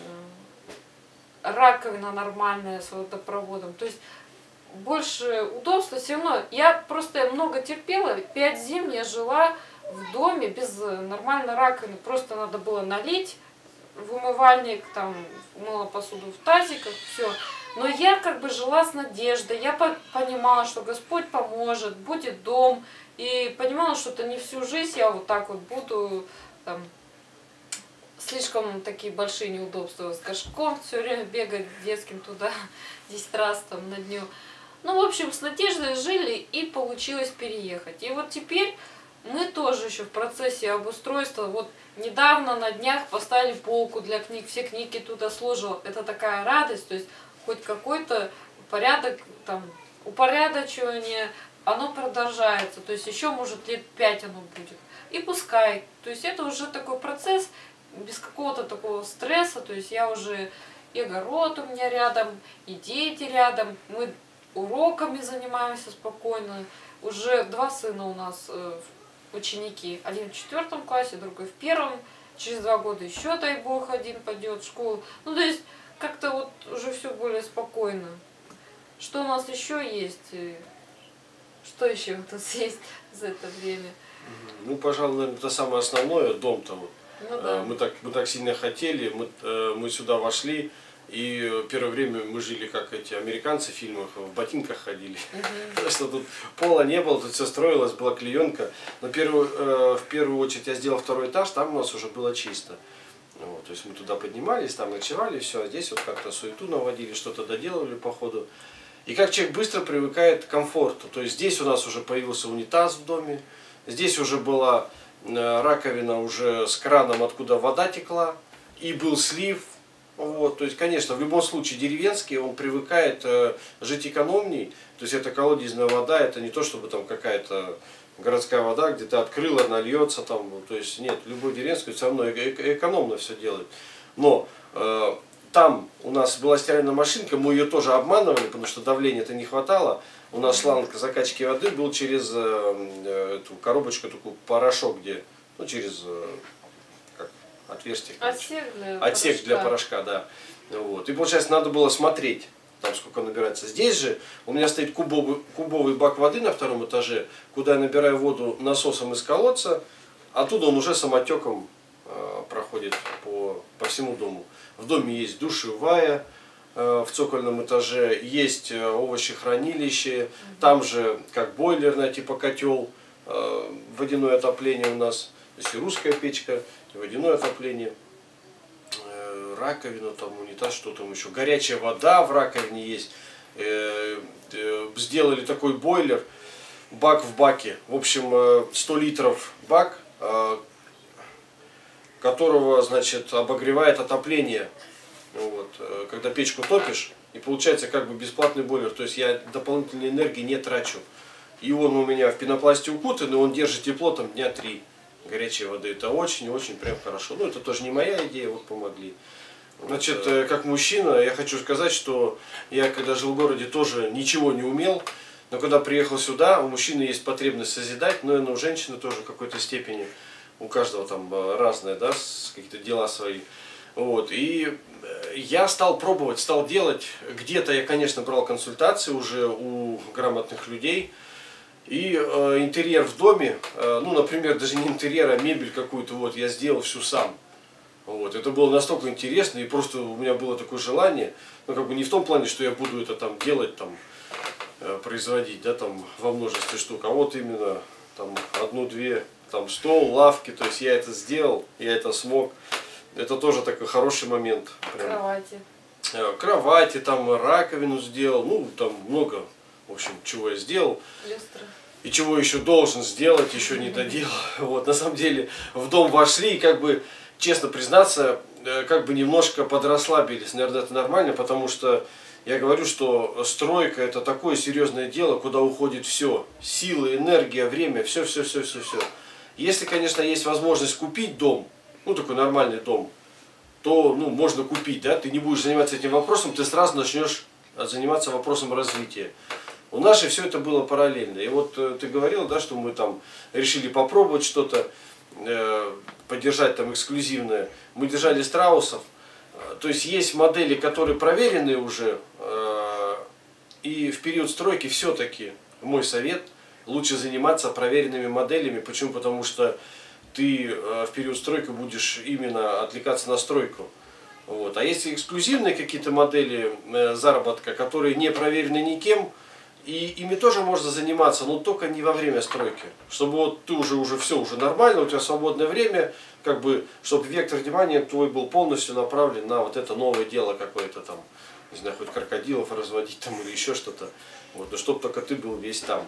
раковина нормальная с водопроводом, то есть больше удобства все равно. Я просто много терпела, пять зим я жила в доме без нормальной раковины, просто надо было налить в умывальник, там, мыла посуду в тазиках, все. Но я как бы жила с надеждой, я по понимала, что Господь поможет, будет дом, и понимала, что это не всю жизнь я вот так вот буду, там, слишком такие большие неудобства с горшком, все время бегать детским туда десять раз там на дню. Ну, в общем, с надеждой жили и получилось переехать. И вот теперь мы тоже еще в процессе обустройства, вот недавно на днях поставили полку для книг, все книги туда сложила. Это такая радость, то есть хоть какой-то порядок, там, упорядочивание, оно продолжается, то есть еще может лет пять оно будет. И пускай, то есть это уже такой процесс без какого-то такого стресса, то есть я уже, и огород у меня рядом, и дети рядом, мы уроками занимаемся спокойно, уже два сына у нас э, ученики, один в четвертом классе, другой в первом, через два года еще, дай бог, один пойдет в школу, ну то есть как-то вот уже все более спокойно. Что у нас еще есть? Что еще у нас есть за это время? Ну, пожалуй, наверное, это самое основное, дом-то вот. Ну, да. мы, так, мы так сильно хотели, мы, мы сюда вошли, и первое время мы жили, как эти американцы в фильмах, в ботинках ходили. Угу. Потому что тут пола не было, тут все строилось, была клеенка. Но первую, в первую очередь я сделал второй этаж, там у нас уже было чисто. Вот, то есть мы туда поднимались, там ночевали, все, а здесь вот как-то суету наводили, что-то доделывали по ходу. И как человек быстро привыкает к комфорту. То есть здесь у нас уже появился унитаз в доме, здесь уже была раковина уже с краном, откуда вода текла, и был слив. Вот, то есть, конечно, в любом случае деревенский, он привыкает э, жить экономней. То есть это колодезная вода, это не то, чтобы там какая-то городская вода, где ты открыла, нальется там. То есть нет, любой деревенский все равно экономно все делает. Но э, там у нас была стиральная машинка, мы ее тоже обманывали, потому что давления-то не хватало. У нас шланг закачки воды был через э, эту коробочку, такой порошок, где, ну, через э, как, отверстие. Отсек для Отсек порошка. для порошка, да. Вот. И получается, надо было смотреть, там сколько набирается. Здесь же у меня стоит кубовый, кубовый бак воды на втором этаже, куда я набираю воду насосом из колодца, оттуда он уже самотеком э, проходит по, по всему дому. В доме есть душевая, в цокольном этаже есть овощехранилище, угу. Там же как бойлерное, типа котел, водяное отопление у нас, то есть и русская печка, и водяное отопление, раковину, там унитаз, что там еще, горячая вода в раковине есть. Э, э, сделали такой бойлер, бак в баке, в общем, сто литров бак, э, которого, значит, обогревает отопление. Вот, э, когда печку топишь, и получается как бы бесплатный бойлер, то есть я дополнительной энергии не трачу. И он у меня в пенопласте укутан, и он держит тепло там дня три. Горячей воды. Это очень-очень прям хорошо. Ну, это тоже не моя идея, вот помогли. Значит, как мужчина, я хочу сказать, что я, когда жил в городе, тоже ничего не умел. Но когда приехал сюда, у мужчины есть потребность созидать, но и у женщины тоже в какой-то степени. У каждого там разное, да, какие-то дела свои. Вот. И я стал пробовать, стал делать. Где-то я, конечно, брал консультации уже у грамотных людей. И э, интерьер в доме, э, ну, например, даже не интерьер, а мебель какую-то, вот, я сделал всю сам. Вот, это было настолько интересно, и просто у меня было такое желание, ну, как бы не в том плане, что я буду это там делать, там, э, производить, да, там, во множестве штук, а вот именно, там, одну-две, там, стол, лавки, то есть я это сделал, я это смог. Это тоже такой хороший момент. Прям. Кровати. Э, кровати, там, раковину сделал, ну, там, много, в общем, чего я сделал. Люстра. И чего еще должен сделать, еще не доделал. Вот, на самом деле, в дом вошли, и как бы, честно признаться, как бы немножко подрасслабились. Наверное, это нормально, потому что я говорю, что стройка это такое серьезное дело, куда уходит все. Силы, энергия, время, все, все, все, все, все. Если, конечно, есть возможность купить дом, ну, такой нормальный дом, то, ну, можно купить, да, ты не будешь заниматься этим вопросом, ты сразу начнешь заниматься вопросом развития. У нас же все это было параллельно. И вот э, ты говорил, да, что мы там решили попробовать что-то, э, поддержать там эксклюзивное. Мы держали страусов. Э, то есть есть модели, которые проверены уже. Э, и в период стройки все-таки, мой совет, лучше заниматься проверенными моделями. Почему? Потому что ты э, в период стройки будешь именно отвлекаться на стройку. Вот. А если эксклюзивные какие-то модели э, заработка, которые не проверены никем, и ими тоже можно заниматься, но только не во время стройки. Чтобы вот ты уже, уже все, уже нормально, у тебя свободное время, как бы, чтобы вектор внимания твой был полностью направлен на вот это новое дело какое-то там, не знаю, хоть крокодилов разводить там или еще что-то. Вот, но чтобы только ты был весь там.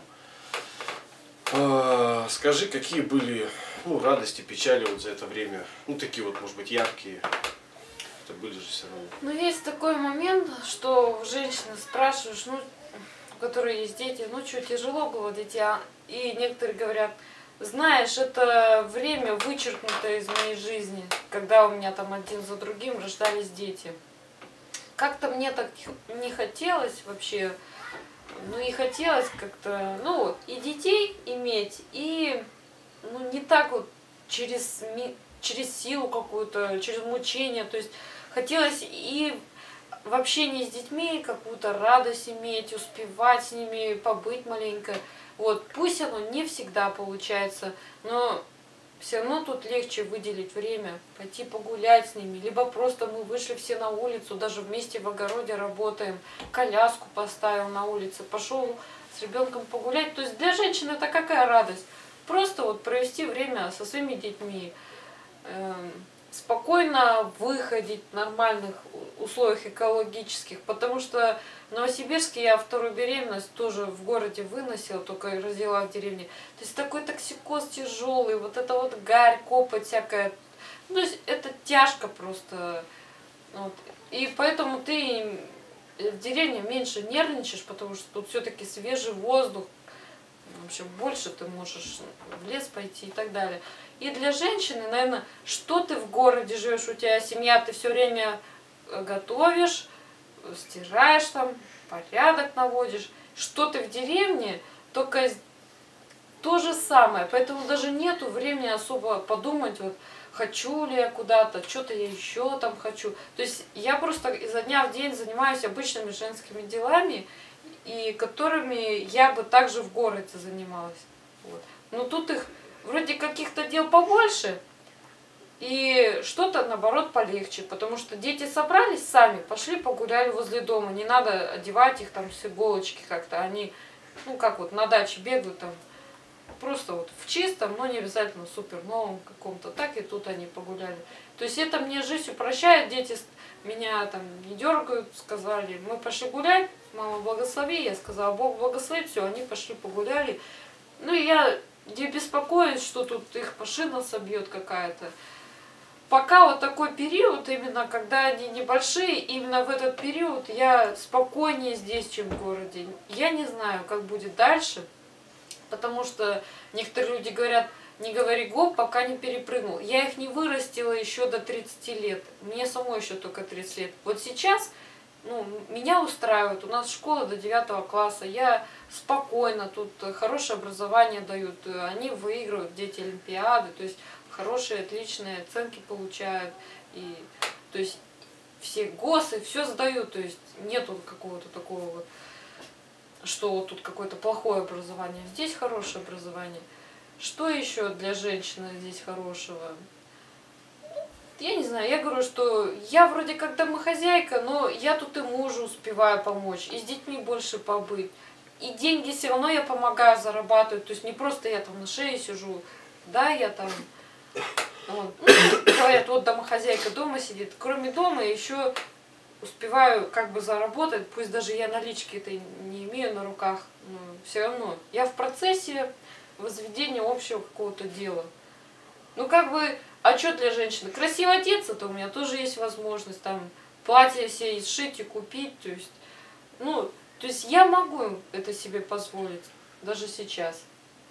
А, скажи, какие были, ну, радости, печали вот за это время? Ну, такие вот, может быть, яркие. Это были же все равно. Ну, есть такой момент, что у женщины спрашиваешь, ну, у которой есть дети, ну что, тяжело было дитя? И некоторые говорят, знаешь, это время вычеркнуто из моей жизни, когда у меня там один за другим рождались дети. Как-то мне так не хотелось вообще, ну и хотелось как-то, ну, и детей иметь, и, ну, не так вот через, через силу какую-то, через мучение, то есть хотелось и в общении с детьми какую-то радость иметь, успевать с ними, побыть маленько. Вот, пусть оно не всегда получается, но все равно тут легче выделить время, пойти погулять с ними, либо просто мы вышли все на улицу, даже вместе в огороде работаем, коляску поставил на улице, пошел с ребенком погулять. То есть для женщины это какая радость? Просто вот провести время со своими детьми, эм, спокойно выходить в нормальных условиях экологических, потому что в Новосибирске я вторую беременность тоже в городе выносила, только родила в деревне. То есть такой токсикоз тяжелый, вот это вот гарь, копоть всякая. Ну, то есть это тяжко просто. Вот. И поэтому ты в деревне меньше нервничаешь, потому что тут все-таки свежий воздух, в общем, больше ты можешь в лес пойти и так далее. И для женщины, наверное, что ты в городе живешь, у тебя семья, ты все время готовишь, стираешь там, порядок наводишь. Что ты в деревне, только то же самое. Поэтому даже нету времени особо подумать, вот, хочу ли я куда-то, что-то я еще там хочу. То есть я просто изо дня в день занимаюсь обычными женскими делами, и которыми я бы также в городе занималась. Вот. Но тут их вроде каких-то дел побольше, и что-то, наоборот, полегче, потому что дети собрались сами, пошли погуляли возле дома, не надо одевать их там с иголочки как-то, они, ну как вот на даче бегают там, просто вот в чистом, но не обязательно супер новом каком-то. Так и тут они погуляли. То есть это мне жизнь упрощает, дети меня там не дергают, сказали, мы пошли гулять, мама благослови, я сказала, Бог благослови, все, они пошли погуляли. Ну и я не беспокоюсь, что тут их машина собьет какая-то. Пока вот такой период, именно когда они небольшие, именно в этот период я спокойнее здесь, чем в городе. Я не знаю, как будет дальше, потому что некоторые люди говорят, не говори гоп, пока не перепрыгнул. Я их не вырастила еще до тридцати лет, мне самой еще только тридцать лет. Вот сейчас, ну, меня устраивает, у нас школа до девятого класса, я спокойно, тут хорошее образование дают, они выигрывают, дети, олимпиады, то есть хорошие, отличные оценки получают, и, то есть все ГОСы, все сдают, то есть нету какого-то такого вот, что вот тут какое-то плохое образование, здесь хорошее образование. Что еще для женщины здесь хорошего? Я не знаю, я говорю, что я вроде как домохозяйка, но я тут и мужу успеваю помочь, и с детьми больше побыть. И деньги все равно я помогаю зарабатывать, то есть не просто я там на шее сижу, да, я там... Вот. Ну, говорят, вот домохозяйка дома сидит. Кроме дома еще успеваю как бы заработать, пусть даже я налички это не имею на руках, но все равно я в процессе возведения общего какого-то дела. Ну как бы, а что для женщины? Красиво одеться, то у меня тоже есть возможность там платье все и сшить и купить, то есть, ну, то есть я могу это себе позволить даже сейчас.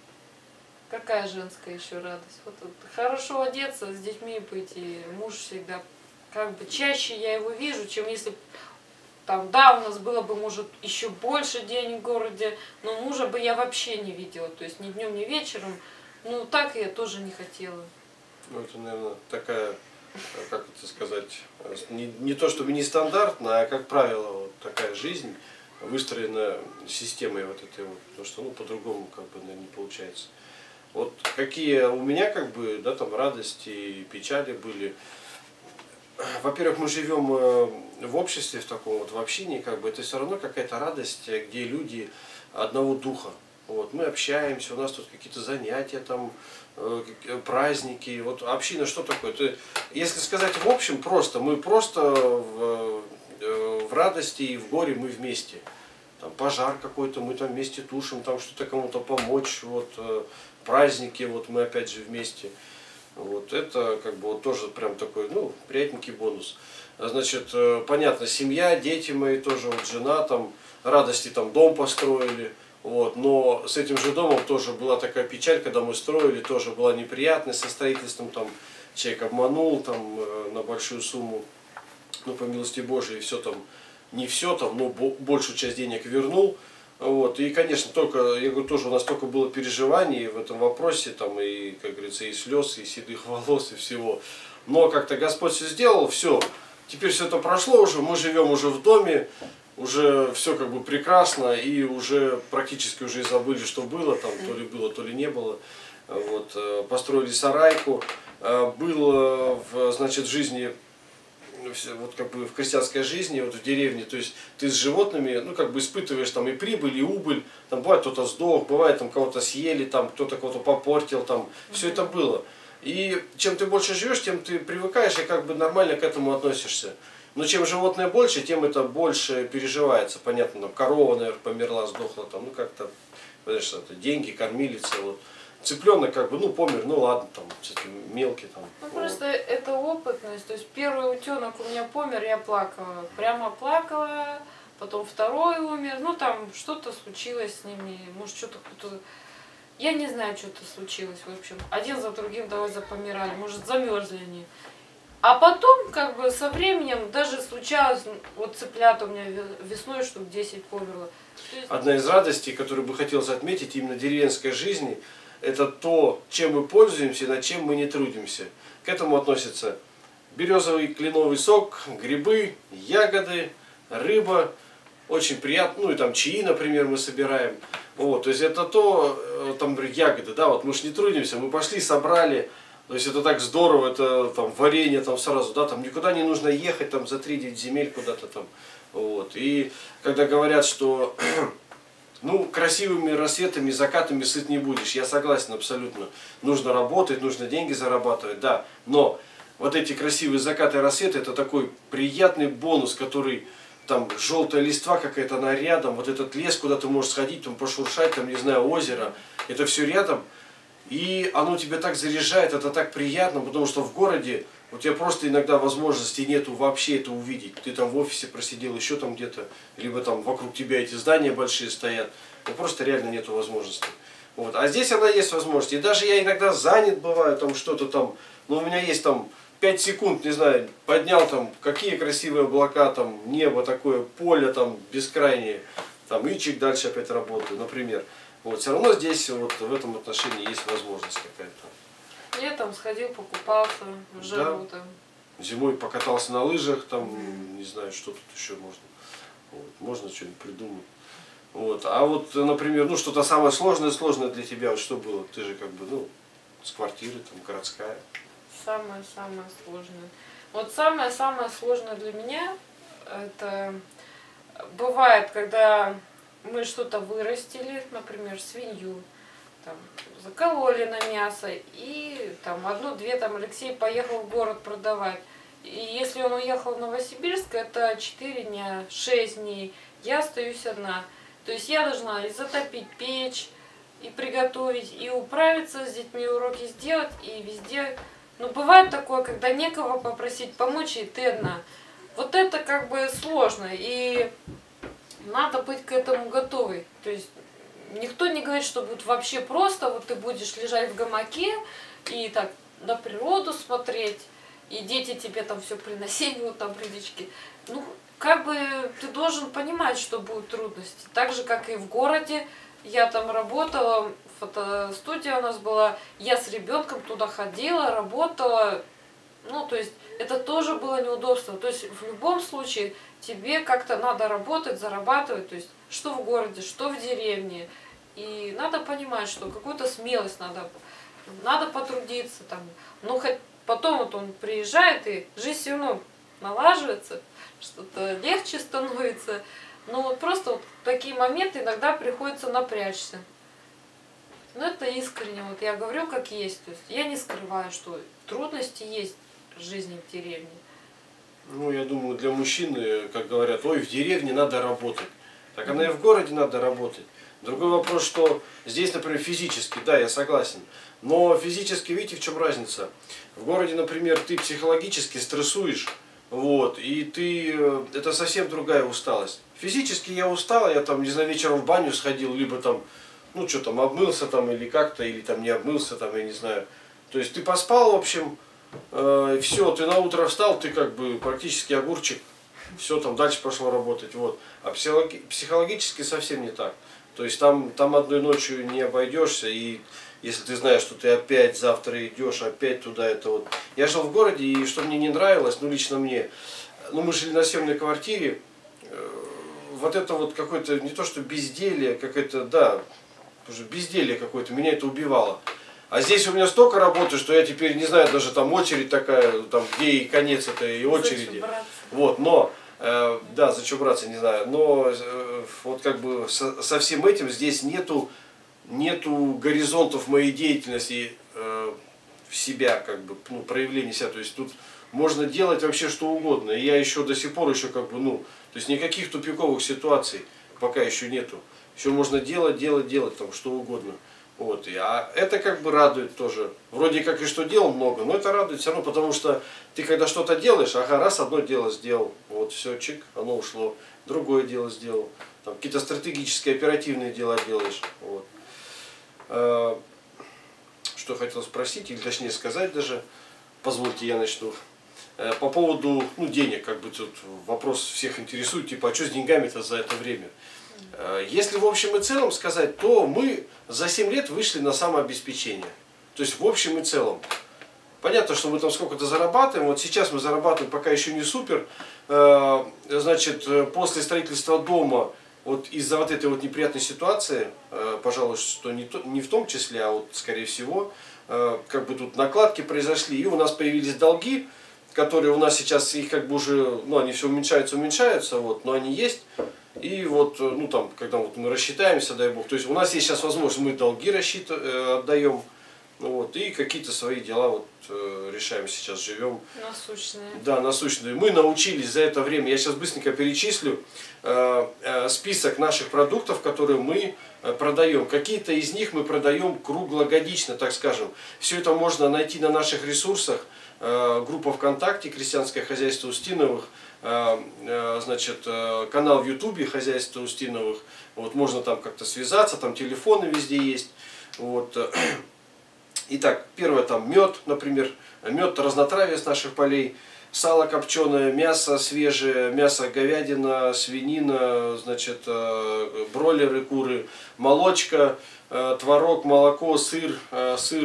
Какая женская еще радость? Вот, вот хорошо одеться, с детьми быть, и муж всегда, как бы чаще я его вижу, чем если там, да, у нас было бы, может, еще больше денег в городе, но мужа бы я вообще не видела, то есть ни днем, ни вечером, ну так я тоже не хотела. Ну это, наверное, такая, как это сказать, не, не то чтобы нестандартная, а как правило, вот такая жизнь, выстроена системой вот этой вот, потому что, ну, по-другому, как бы, наверное, не получается. Вот какие у меня, как бы, да, там радости и печали были. Во-первых, мы живем в обществе, в таком вот, в общине, как бы, это все равно какая-то радость, где люди одного духа. Вот, мы общаемся, у нас тут какие-то занятия, там, праздники. Вот община что такое? Это, если сказать в общем, просто, мы просто в, в радости и в горе мы вместе. Там пожар какой-то, мы там вместе тушим, там что-то кому-то помочь, вот, праздники, вот мы опять же вместе. Вот это как бы вот тоже прям такой, ну, приятненький бонус. Значит, понятно, семья, дети мои тоже, вот жена, там, радости, там, дом построили. Вот, но с этим же домом тоже была такая печаль, когда мы строили, тоже была неприятность со строительством, там, человек обманул, там, на большую сумму, ну, по милости Божией, все там, не все там, но большую часть денег вернул. Вот, и, конечно, только, я говорю, тоже у нас только было переживаний в этом вопросе, там, и, как говорится, и слез, и седых волос, и всего. Но как-то Господь все сделал, все, теперь все это прошло уже, мы живем уже в доме, уже все как бы прекрасно, и уже практически уже и забыли, что было, там, то ли было, то ли не было. Вот, построили сарайку, было, в, значит, в жизни, вот как бы в крестьянской жизни, вот в деревне, то есть ты с животными, ну как бы испытываешь там и прибыль, и убыль, там бывает кто-то сдох, бывает там кого-то съели, там кто-то кого-то попортил, там все это было. И чем ты больше живешь, тем ты привыкаешь и как бы нормально к этому относишься. Но чем животное больше, тем это больше переживается. Понятно, там корова, наверное, померла, сдохла, там, ну как-то, знаешь, это деньги, кормилица, вот. Цыпленок как бы, ну помер, ну ладно, там, кстати, мелкий там. Ну вот. просто это опытность, то есть первый утенок у меня помер, я плакала, прямо плакала, потом второй умер, ну там что-то случилось с ними, может что-то кто-то, я не знаю, что-то случилось, в общем, один за другим давай запомирали, может замерзли они. А потом, как бы, со временем даже случалось, вот цыплят у меня весной штук десять померло. Есть... Одна из радостей, которую бы хотелось отметить именно деревенской жизни, это то, чем мы пользуемся и над чем мы не трудимся. К этому относятся березовый кленовый сок, грибы, ягоды, рыба. Очень приятно, ну и там чаи, например, мы собираем. Вот, то есть это то, там, ягоды, да, вот мы же не трудимся, мы пошли, собрали. То есть это так здорово, это там варенье там сразу, да, там никуда не нужно ехать там за три-девять земель куда-то там. Вот. И когда говорят, что Ну, красивыми рассветами, закатами сыт не будешь. Я согласен абсолютно. Нужно работать, нужно деньги зарабатывать, да. Но вот эти красивые закаты и рассветы, это такой приятный бонус, который, там, желтая листва какая-то, она рядом, вот этот лес, куда ты можешь сходить, там, пошуршать, там, не знаю, озеро, это все рядом. И оно тебя так заряжает, это так приятно, потому что в городе у тебя просто иногда возможности нету вообще это увидеть. Ты там в офисе просидел, еще там где-то, либо там вокруг тебя эти здания большие стоят. Ну просто реально нету возможности. Вот. А здесь она есть возможность. И даже я иногда занят бываю, там что-то там, но у меня есть там пять секунд, не знаю, поднял там, какие красивые облака, там небо такое, поле там бескрайнее, там и чик дальше опять работаю, например. Вот. Все равно здесь вот в этом отношении есть возможность какая-то. Я там сходил, покупался, в жару Да. там. Зимой покатался на лыжах, там, mm-hmm. не знаю, что тут еще можно. Вот. Можно что-нибудь придумать. Вот. А вот, например, ну что-то самое сложное, сложное для тебя, вот что было? Ты же как бы, ну, с квартиры, там, городская. Самое-самое сложное. Вот самое-самое сложное для меня, это бывает, когда мы что-то вырастили, например, свинью, там, закололи на мясо, и там одну-две там Алексей поехал в город продавать. И если он уехал в Новосибирск, это четыре дня, шесть дней, я остаюсь одна. То есть я должна и затопить печь, и приготовить, и управиться с детьми, уроки сделать, и везде. Но бывает такое, когда некого попросить помочь, и ты одна. Вот это как бы сложно, и надо быть к этому готовой. То есть никто не говорит, что будет вообще просто, вот ты будешь лежать в гамаке и так на природу смотреть, и дети тебе там все приносили, вот там прилички. Ну, как бы ты должен понимать, что будут трудности. Так же, как и в городе. Я там работала, фотостудия у нас была, я с ребенком туда ходила, работала. Ну, то есть это тоже было неудобство. То есть в любом случае тебе как-то надо работать, зарабатывать, то есть что в городе, что в деревне. И надо понимать, что какую-то смелость надо, надо потрудиться там. Ну, хоть потом вот он приезжает, и жизнь все равно налаживается, что-то легче становится. Но вот просто вот такие моменты иногда приходится напрячься. Но это искренне, вот я говорю как есть. То есть я не скрываю, что трудности есть в жизни в деревне. Ну, я думаю, для мужчины, как говорят, ой, в деревне надо работать. Так она и в городе надо работать. Другой вопрос, что здесь, например, физически, да, я согласен. Но физически, видите, в чем разница? В городе, например, ты психологически стрессуешь, вот, и ты, это совсем другая усталость. Физически я устал, я там, не знаю, вечером в баню сходил, либо там, ну, что там, обмылся там, или как-то, или там не обмылся там, я не знаю. То есть ты поспал, в общем, э, все, ты на утро встал, ты как бы практически огурчик, все, там дальше пошло работать, вот. А психологи психологически совсем не так. То есть там, там одной ночью не обойдешься, и если ты знаешь, что ты опять завтра идешь, опять туда, это вот. Я жил в городе, и что мне не нравилось, ну лично мне, ну мы жили на съемной квартире, э, вот это вот какое-то, не то что безделье, какое-то, да, уже безделье какое-то, меня это убивало. А здесь у меня столько работы, что я теперь не знаю, даже там очередь такая, там где и конец этой очереди. Вот, но, э, да, за что браться, не знаю, но э, вот как бы со, со всем этим здесь нету, нету горизонтов моей деятельности э, в себя, как бы, ну, проявления себя, то есть тут можно делать вообще что угодно, и я еще до сих пор еще как бы, ну, то есть никаких тупиковых ситуаций пока еще нету, еще можно делать, делать, делать, там, что угодно. Вот, и, а это как бы радует тоже. Вроде как и что дел много, но это радует все равно, потому что ты когда что-то делаешь, ага, раз одно дело сделал, вот все, чик, оно ушло, другое дело сделал, там какие-то стратегические, оперативные дела делаешь. Вот. А, что хотел спросить, или точнее сказать даже, позвольте я начну. А, по поводу, ну, денег, как бы тут вопрос всех интересует, типа, а что с деньгами-то за это время? Если в общем и целом сказать, то мы за семь лет вышли на самообеспечение. То есть в общем и целом. Понятно, что мы там сколько-то зарабатываем. Вот сейчас мы зарабатываем пока еще не супер. Значит, после строительства дома, вот из-за вот этой вот неприятной ситуации, пожалуй, что не, то, не в том числе, а вот скорее всего, как бы тут накладки произошли, и у нас появились долги, которые у нас сейчас, их как бы уже, ну, они все уменьшаются, уменьшаются, вот, но они есть. И вот, ну там, когда вот мы рассчитаемся, дай бог, то есть у нас есть сейчас возможность, мы долги рассчит... отдаем, вот, и какие-то свои дела вот решаем сейчас, живем. Насущные. Да, насущные. Мы научились за это время, я сейчас быстренько перечислю э, э, список наших продуктов, которые мы э, продаем. Какие-то из них мы продаем круглогодично, так скажем. Все это можно найти на наших ресурсах. Э, группа ВКонтакте «Крестьянское хозяйство Устиновых», э, э, значит, э, канал в Ютубе «Хозяйство Устиновых». Вот, можно там как-то связаться, там телефоны везде есть. Вот. Итак, первое там мед, например, мед разнотравие с наших полей, сало копченое, мясо свежее, мясо говядина, свинина, значит, бройлеры, куры, молочка, творог, молоко, сыр, сыр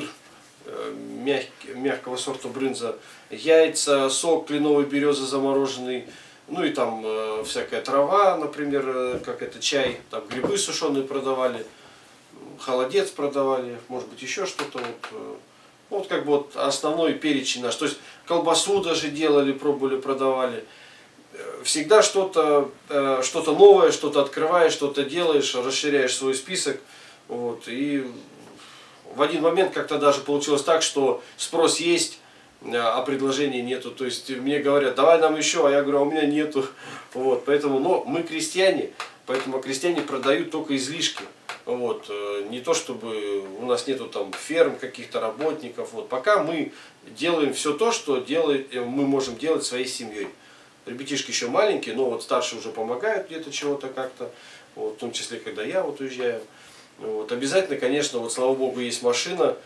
мягкий, мягкого сорта брынза, яйца, сок кленовой березы замороженный, ну и там всякая трава, например, как это чай, там грибы сушеные продавали. Холодец продавали, может быть еще что-то, вот, вот как бы вот основной перечень наш, то есть колбасу даже делали, пробовали, продавали. Всегда что-то что-то новое, что-то открываешь, что-то делаешь, расширяешь свой список, вот, и в один момент как-то даже получилось так, что спрос есть, а предложений нету, то есть мне говорят, давай нам еще, а я говорю, а у меня нету, вот, поэтому, но мы крестьяне, поэтому крестьяне продают только излишки. Вот, не то чтобы у нас нету там ферм, каких-то работников. Вот, пока мы делаем все то, что делает, мы можем делать своей семьей. Ребятишки еще маленькие, но вот старшие уже помогают где-то чего-то как-то. Вот, в том числе, когда я вот уезжаю. Вот, обязательно, конечно, вот слава богу, есть машина.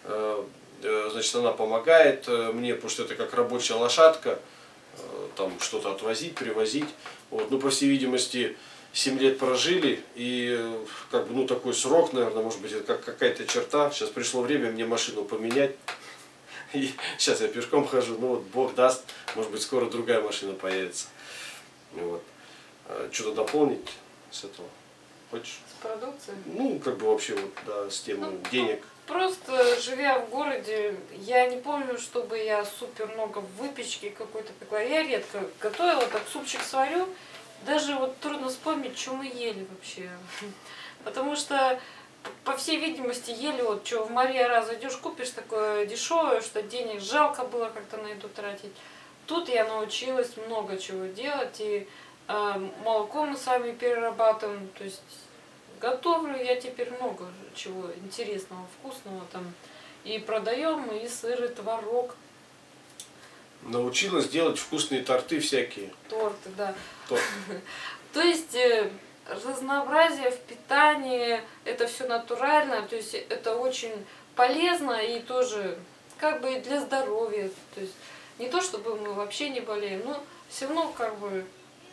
Значит, она помогает мне, потому что это как рабочая лошадка. Там что-то отвозить, привозить. Вот, ну, по всей видимости, семь лет прожили, и как бы, ну, такой срок, наверное, может быть, это как какая-то черта. Сейчас пришло время мне машину поменять. И сейчас я пешком хожу, ну вот Бог даст, может быть, скоро другая машина появится. Вот. Что-то дополнить с этого? Хочешь? С продукцией? Ну, как бы вообще, вот, да, с темой ну, денег. Просто живя в городе, я не помню, чтобы я супер много выпечки какой-то пекла. Я редко готовила, так супчик сварю. Даже вот трудно вспомнить, что мы ели вообще. Потому что, по всей видимости, ели вот, что в Мария раз идешь, купишь такое дешевое, что денег жалко было как-то на еду тратить. Тут я научилась много чего делать, и э, молоко мы сами перерабатываем, то есть готовлю я теперь много чего интересного, вкусного там. И продаем, и сыр, и творог. Научилась делать вкусные торты всякие. Торты, да. Торт. То есть э, разнообразие в питании, это все натурально, то есть это очень полезно и тоже как бы для здоровья. То есть не то чтобы мы вообще не болеем, но все равно как бы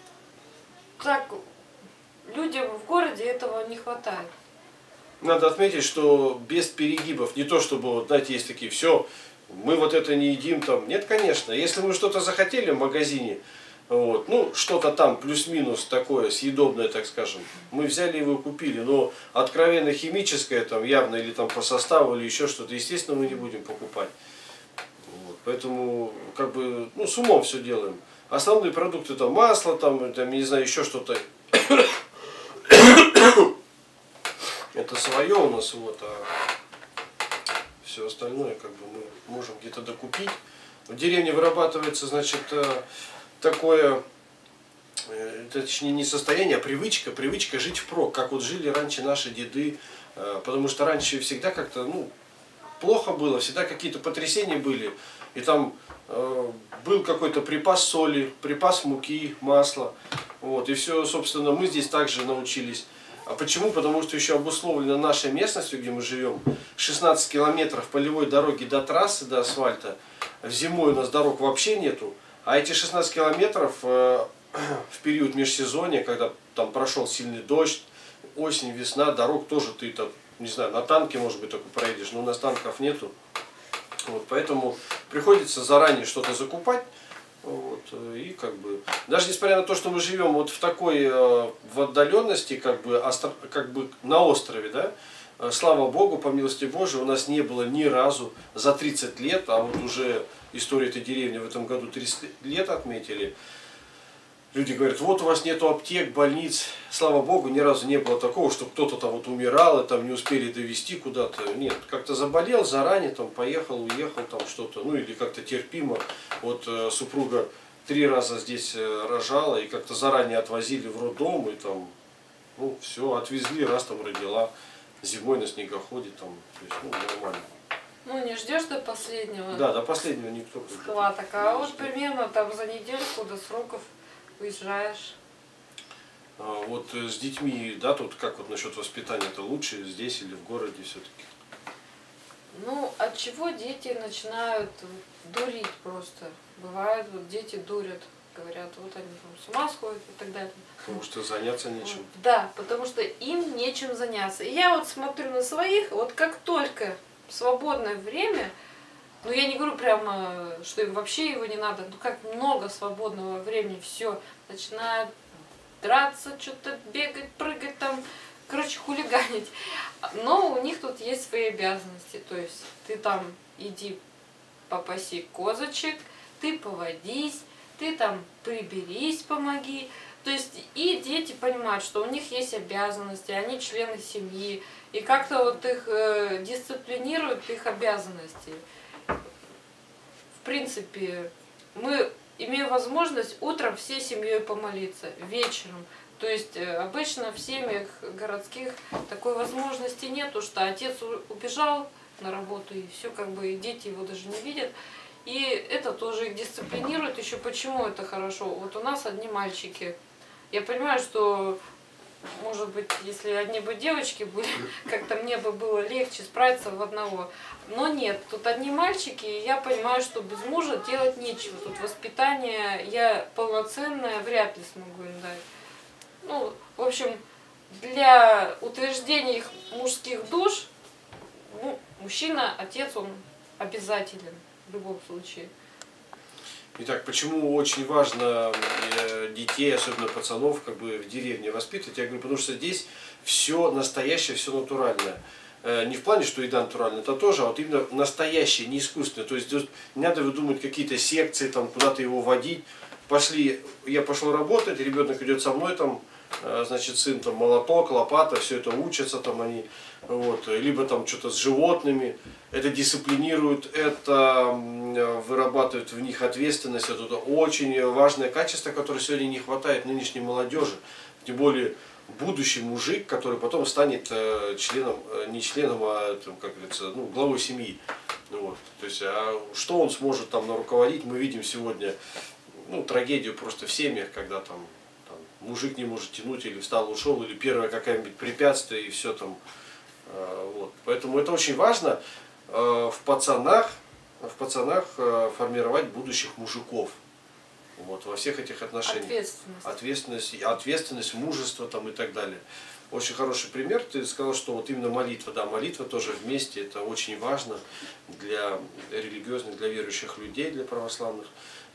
так людям в городе этого не хватает. Надо отметить, что без перегибов, не то чтобы, вот, знаете, есть такие, все, мы вот это не едим там. Нет, конечно, если мы что-то захотели в магазине, вот, ну, что-то там плюс-минус такое съедобное, так скажем, мы взяли его и купили, но откровенно химическое там явно или там по составу или еще что-то, естественно, мы не будем покупать. Вот, поэтому, как бы, ну, с умом все делаем. Основные продукты там масло, там, там не знаю, еще что-то. Это свое у нас, вот, а все остальное как бы мы можем где-то докупить. В деревне вырабатывается, значит, такое, точнее не состояние, а привычка, привычка жить впрок, как вот жили раньше наши деды, потому что раньше всегда как-то, ну, плохо было, всегда какие-то потрясения были, и там э, был какой-то припас соли, припас муки, масла, вот, и все, собственно, мы здесь также научились. А почему? Потому что еще обусловлено нашей местностью, где мы живем, шестнадцать километров полевой дороги до трассы, до асфальта. В зимой у нас дорог вообще нету. А эти шестнадцать километров э, в период межсезонья, когда там прошел сильный дождь, осень, весна, дорог тоже ты там, не знаю, на танке, может быть, только проедешь, но у нас танков нету. Вот, поэтому приходится заранее что-то закупать. Вот, и как бы, даже несмотря на то, что мы живем вот в такой, э, в отдаленности, как бы, остро, как бы на острове, да, э, слава Богу, по милости Божией, у нас не было ни разу за тридцать лет, а вот уже история этой деревни в этом году тридцать лет отметили, люди говорят, вот у вас нету аптек, больниц. Слава Богу, ни разу не было такого, что кто-то там вот умирал и там не успели довести куда-то. Нет, как-то заболел заранее, там поехал, уехал, там что-то, ну или как-то терпимо. Вот э, супруга три раза здесь э, рожала и как-то заранее отвозили в роддом и там, ну все, отвезли, раз там родила, зимой на снегоходе там, то есть, ну нормально. Ну, не ждешь до последнего. Да, до последнего никто. Схваток. А вот примерно там за недельку до сроков уезжаешь. А, вот с детьми, да, тут как вот насчет воспитания, это лучше здесь или в городе все-таки? Ну, от чего дети начинают дурить просто? Бывает, вот дети дурят, говорят, вот они там с ума сходят и так далее. Потому что заняться нечем. Да, потому что им нечем заняться. И я вот смотрю на своих, вот как только в свободное время, ну я не говорю прямо, что им вообще его не надо, ну как много свободного времени, все, начинают драться, что-то бегать, прыгать там, короче, хулиганить. Но у них тут есть свои обязанности, то есть ты там иди попаси козочек, ты поводись, ты там приберись, помоги. То есть и дети понимают, что у них есть обязанности, они члены семьи, и как-то вот их э, дисциплинируют их обязанности. В принципе, мы имеем возможность утром всей семьей помолиться, вечером. То есть э, обычно в семьях городских такой возможности нету, что отец убежал на работу, и все, как бы, и дети его даже не видят. И это тоже их дисциплинирует. Еще почему это хорошо? Вот у нас одни мальчики. Я понимаю, что, может быть, если одни бы девочки были, как-то мне бы было легче справиться в одного. Но нет, тут одни мальчики, и я понимаю, что без мужа делать нечего. Тут воспитание я полноценное вряд ли смогу им дать. Ну, в общем, для утверждения их мужских душ, ну, мужчина, отец, он обязателен в любом случае. Итак, почему очень важно детей, особенно пацанов, как бы в деревне воспитывать? Я говорю, потому что здесь все настоящее, все натуральное. Не в плане, что еда натуральная, это тоже, а вот именно настоящее, не искусственное. То есть не надо выдумывать какие-то секции, там куда-то его водить. Пошли, я пошел работать, ребенок идет со мной, там, значит, сын, там, молоток, лопата, все это учатся, там они, вот, либо там что-то с животными. Это дисциплинирует, это вырабатывает в них ответственность. Это очень важное качество, которое сегодня не хватает нынешней молодежи. Тем более будущий мужик, который потом станет членом, не членом, а, как говорится, ну, главой семьи. Вот. То есть, а что он сможет там руководить, мы видим сегодня, ну, трагедию просто в семьях, когда там, там мужик не может тянуть, или встал, ушел, или первое какое-нибудь препятствие, и все там. Вот. Поэтому это очень важно в пацанах, в пацанах формировать будущих мужиков. Вот, во всех этих отношениях. Ответственность. Ответственность, ответственность, мужество там и так далее. Очень хороший пример. Ты сказал, что вот именно молитва. Да, молитва тоже вместе. Это очень важно для религиозных, для верующих людей, для православных.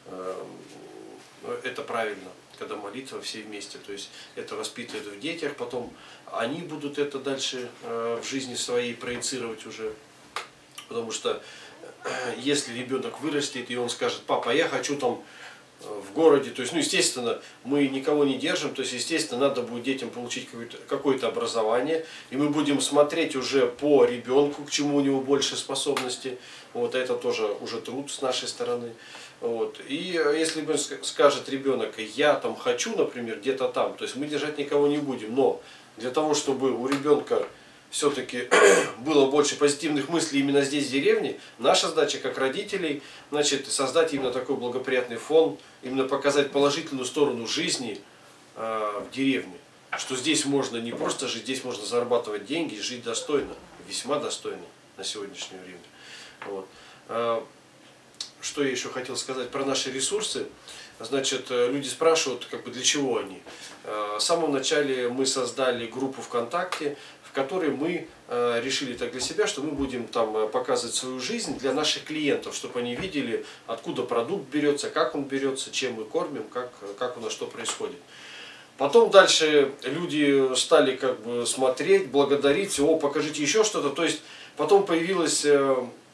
Это правильно, когда молитва все вместе. То есть это воспитывает в детях, потом они будут это дальше в жизни своей проецировать уже. Потому что если ребенок вырастет и он скажет: папа, я хочу там в городе, то есть, ну, естественно, мы никого не держим, то есть, естественно, надо будет детям получить какое-то какое-то образование, и мы будем смотреть уже по ребенку, к чему у него больше способностей. Вот это тоже уже труд с нашей стороны. Вот. И если скажет ребенок: я там хочу, например, где-то там, то есть мы держать никого не будем, но для того, чтобы у ребенка все-таки было больше позитивных мыслей именно здесь, в деревне, наша задача как родителей, значит, создать именно такой благоприятный фон, именно показать положительную сторону жизни э, в деревне. Что здесь можно не просто жить, здесь можно зарабатывать деньги и жить достойно, весьма достойно на сегодняшнее время. Вот. Э, что я еще хотел сказать про наши ресурсы. Значит, люди спрашивают, как бы, для чего они. В самом начале мы создали группу ВКонтакте, в которой мы решили так для себя, что мы будем там показывать свою жизнь для наших клиентов, чтобы они видели, откуда продукт берется, как он берется, чем мы кормим, как, как у нас что происходит. Потом дальше люди стали как бы смотреть, благодарить: о, покажите еще что-то. То есть потом появилась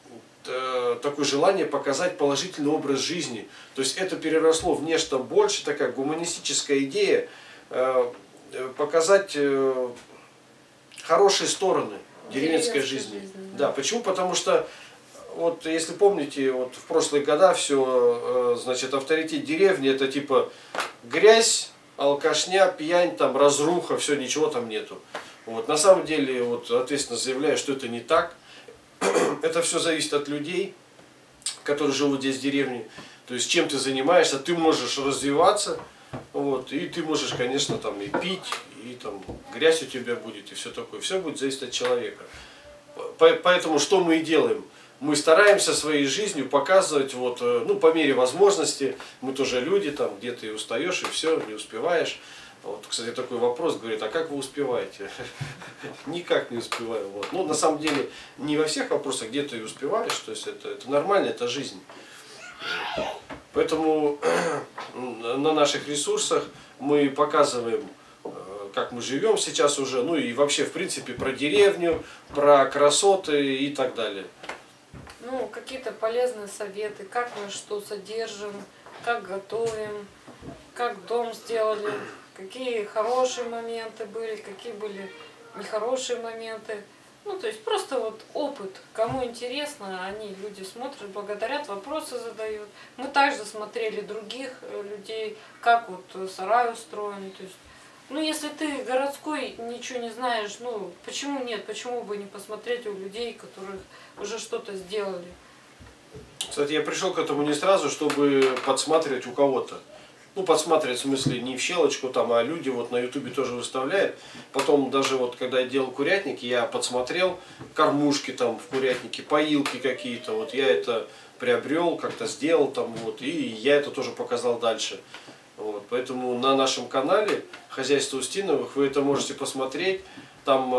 э, такое желание показать положительный образ жизни. То есть это переросло в нечто больше, такая гуманистическая идея, э, показать э, хорошие стороны деревенской жизни. жизни да. Да, почему? Потому что, вот если помните, вот в прошлые года все, э, значит, авторитет деревни это типа грязь, алкашня, пьянь, там, разруха, все, ничего там нету. Вот. На самом деле, вот, ответственно заявляю, что это не так. Это все зависит от людей, которые живут здесь в деревне. То есть, чем ты занимаешься, ты можешь развиваться, вот, и ты можешь, конечно, там и пить, и там грязь у тебя будет, и все такое. Все будет зависеть от человека. Поэтому что мы и делаем? Мы стараемся своей жизнью показывать, вот, ну, по мере возможности, мы тоже люди, там, где-то и устаешь, и все, не успеваешь. Вот, кстати, такой вопрос, говорит, а как вы успеваете? Никак не успеваю. Вот. Ну, на самом деле, не во всех вопросах где-то и успеваешь, то есть это, это нормально, это жизнь. Поэтому на наших ресурсах мы показываем, как мы живем сейчас уже, ну и вообще, в принципе, про деревню, про красоты и так далее. Ну, какие-то полезные советы, как мы что содержим, как готовим, как дом сделали, какие хорошие моменты были, какие были нехорошие моменты. Ну, то есть просто вот опыт. Кому интересно, они, люди смотрят, благодарят, вопросы задают. Мы также смотрели других людей, как вот сарай устроен. То есть, ну, если ты городской, ничего не знаешь, ну, почему нет? Почему бы не посмотреть у людей, которых уже что-то сделали? Кстати, я пришел к этому не сразу, чтобы подсматривать у кого-то. Ну, подсматривать в смысле не в щелочку, там, а люди вот на ютубе тоже выставляют. Потом даже вот, когда я делал курятники, я подсмотрел кормушки там в курятнике, поилки какие-то. Вот я это приобрел, как-то сделал там, вот, и я это тоже показал дальше. Вот, поэтому на нашем канале «Хозяйство Устиновых» вы это можете посмотреть. Там,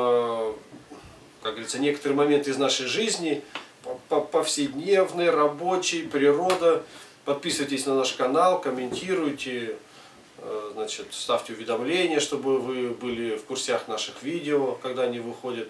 как говорится, некоторые моменты из нашей жизни, повседневной, рабочей, природа. Подписывайтесь на наш канал, комментируйте, значит, ставьте уведомления, чтобы вы были в курсах наших видео, когда они выходят.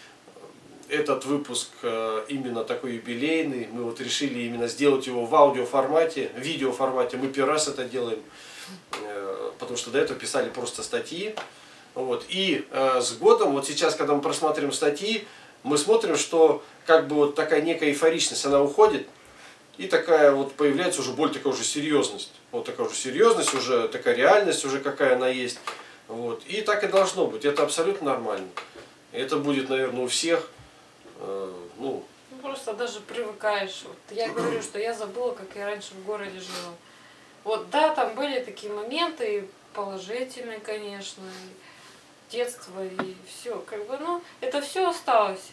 Этот выпуск именно такой юбилейный. Мы вот решили именно сделать его в аудиоформате, в видеоформате. Мы первый раз это делаем, потому что до этого писали просто статьи. Вот. И с годом, вот сейчас, когда мы просматриваем статьи, мы смотрим, что как бы вот такая некая эйфоричность, она уходит. И такая вот появляется уже более такая уже серьезность. Вот такая уже серьезность, уже такая реальность, уже какая она есть. Вот. И так и должно быть. Это абсолютно нормально. Это будет, наверное, у всех. Э, ну. ну, просто даже привыкаешь. Вот я говорю, что я забыла, как я раньше в городе жила. Вот, да, там были такие моменты, положительные, конечно, и детство, и все. Как бы, ну, это все осталось.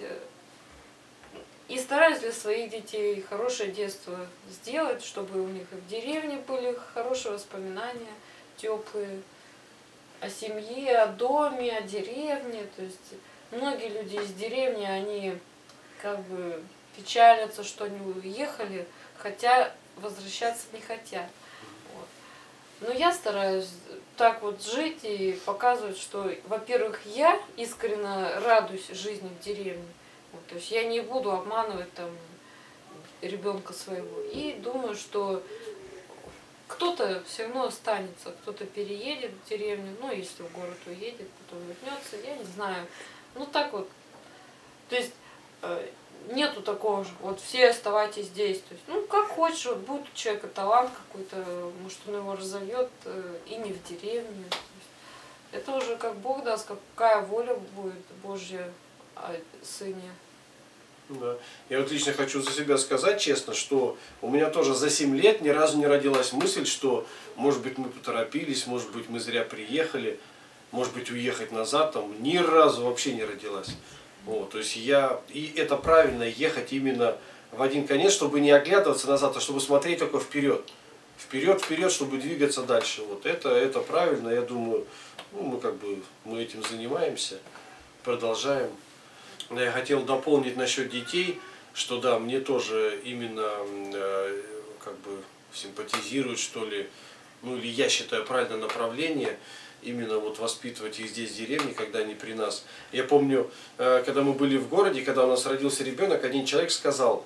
И стараюсь для своих детей хорошее детство сделать, чтобы у них и в деревне были хорошие воспоминания, теплые, о семье, о доме, о деревне. То есть многие люди из деревни, они как бы печалятся, что они уехали, хотя возвращаться не хотят. Вот. Но я стараюсь так вот жить и показывать, что, во-первых, я искренне радуюсь жизни в деревне. Вот, то есть я не буду обманывать там ребенка своего. И думаю, что кто-то все равно останется, кто-то переедет в деревню, ну, если в город уедет, потом вернется, я не знаю. Ну, так вот. То есть э, нету такого же, вот все оставайтесь здесь. То есть, ну, как хочешь, вот будет у человека талант какой-то, может, он его разовьет э, и не в деревне. То есть, это уже как Бог даст, какая воля будет Божья о сыне. Да. Я вот лично хочу за себя сказать честно, что у меня тоже за семь лет ни разу не родилась мысль, что может быть мы поторопились, может быть мы зря приехали, может быть уехать назад, там ни разу вообще не родилась. Вот, то есть я, и это правильно ехать именно в один конец, чтобы не оглядываться назад, а чтобы смотреть только вперед. Вперед, вперед, чтобы двигаться дальше. Вот это, это правильно, я думаю, ну, мы как бы мы этим занимаемся, продолжаем. Я хотел дополнить насчет детей, что да, мне тоже именно э, как бы симпатизирует, что ли, ну или я считаю правильное направление, именно вот воспитывать их здесь в деревне, когда они при нас. Я помню, э, когда мы были в городе, когда у нас родился ребенок, один человек сказал,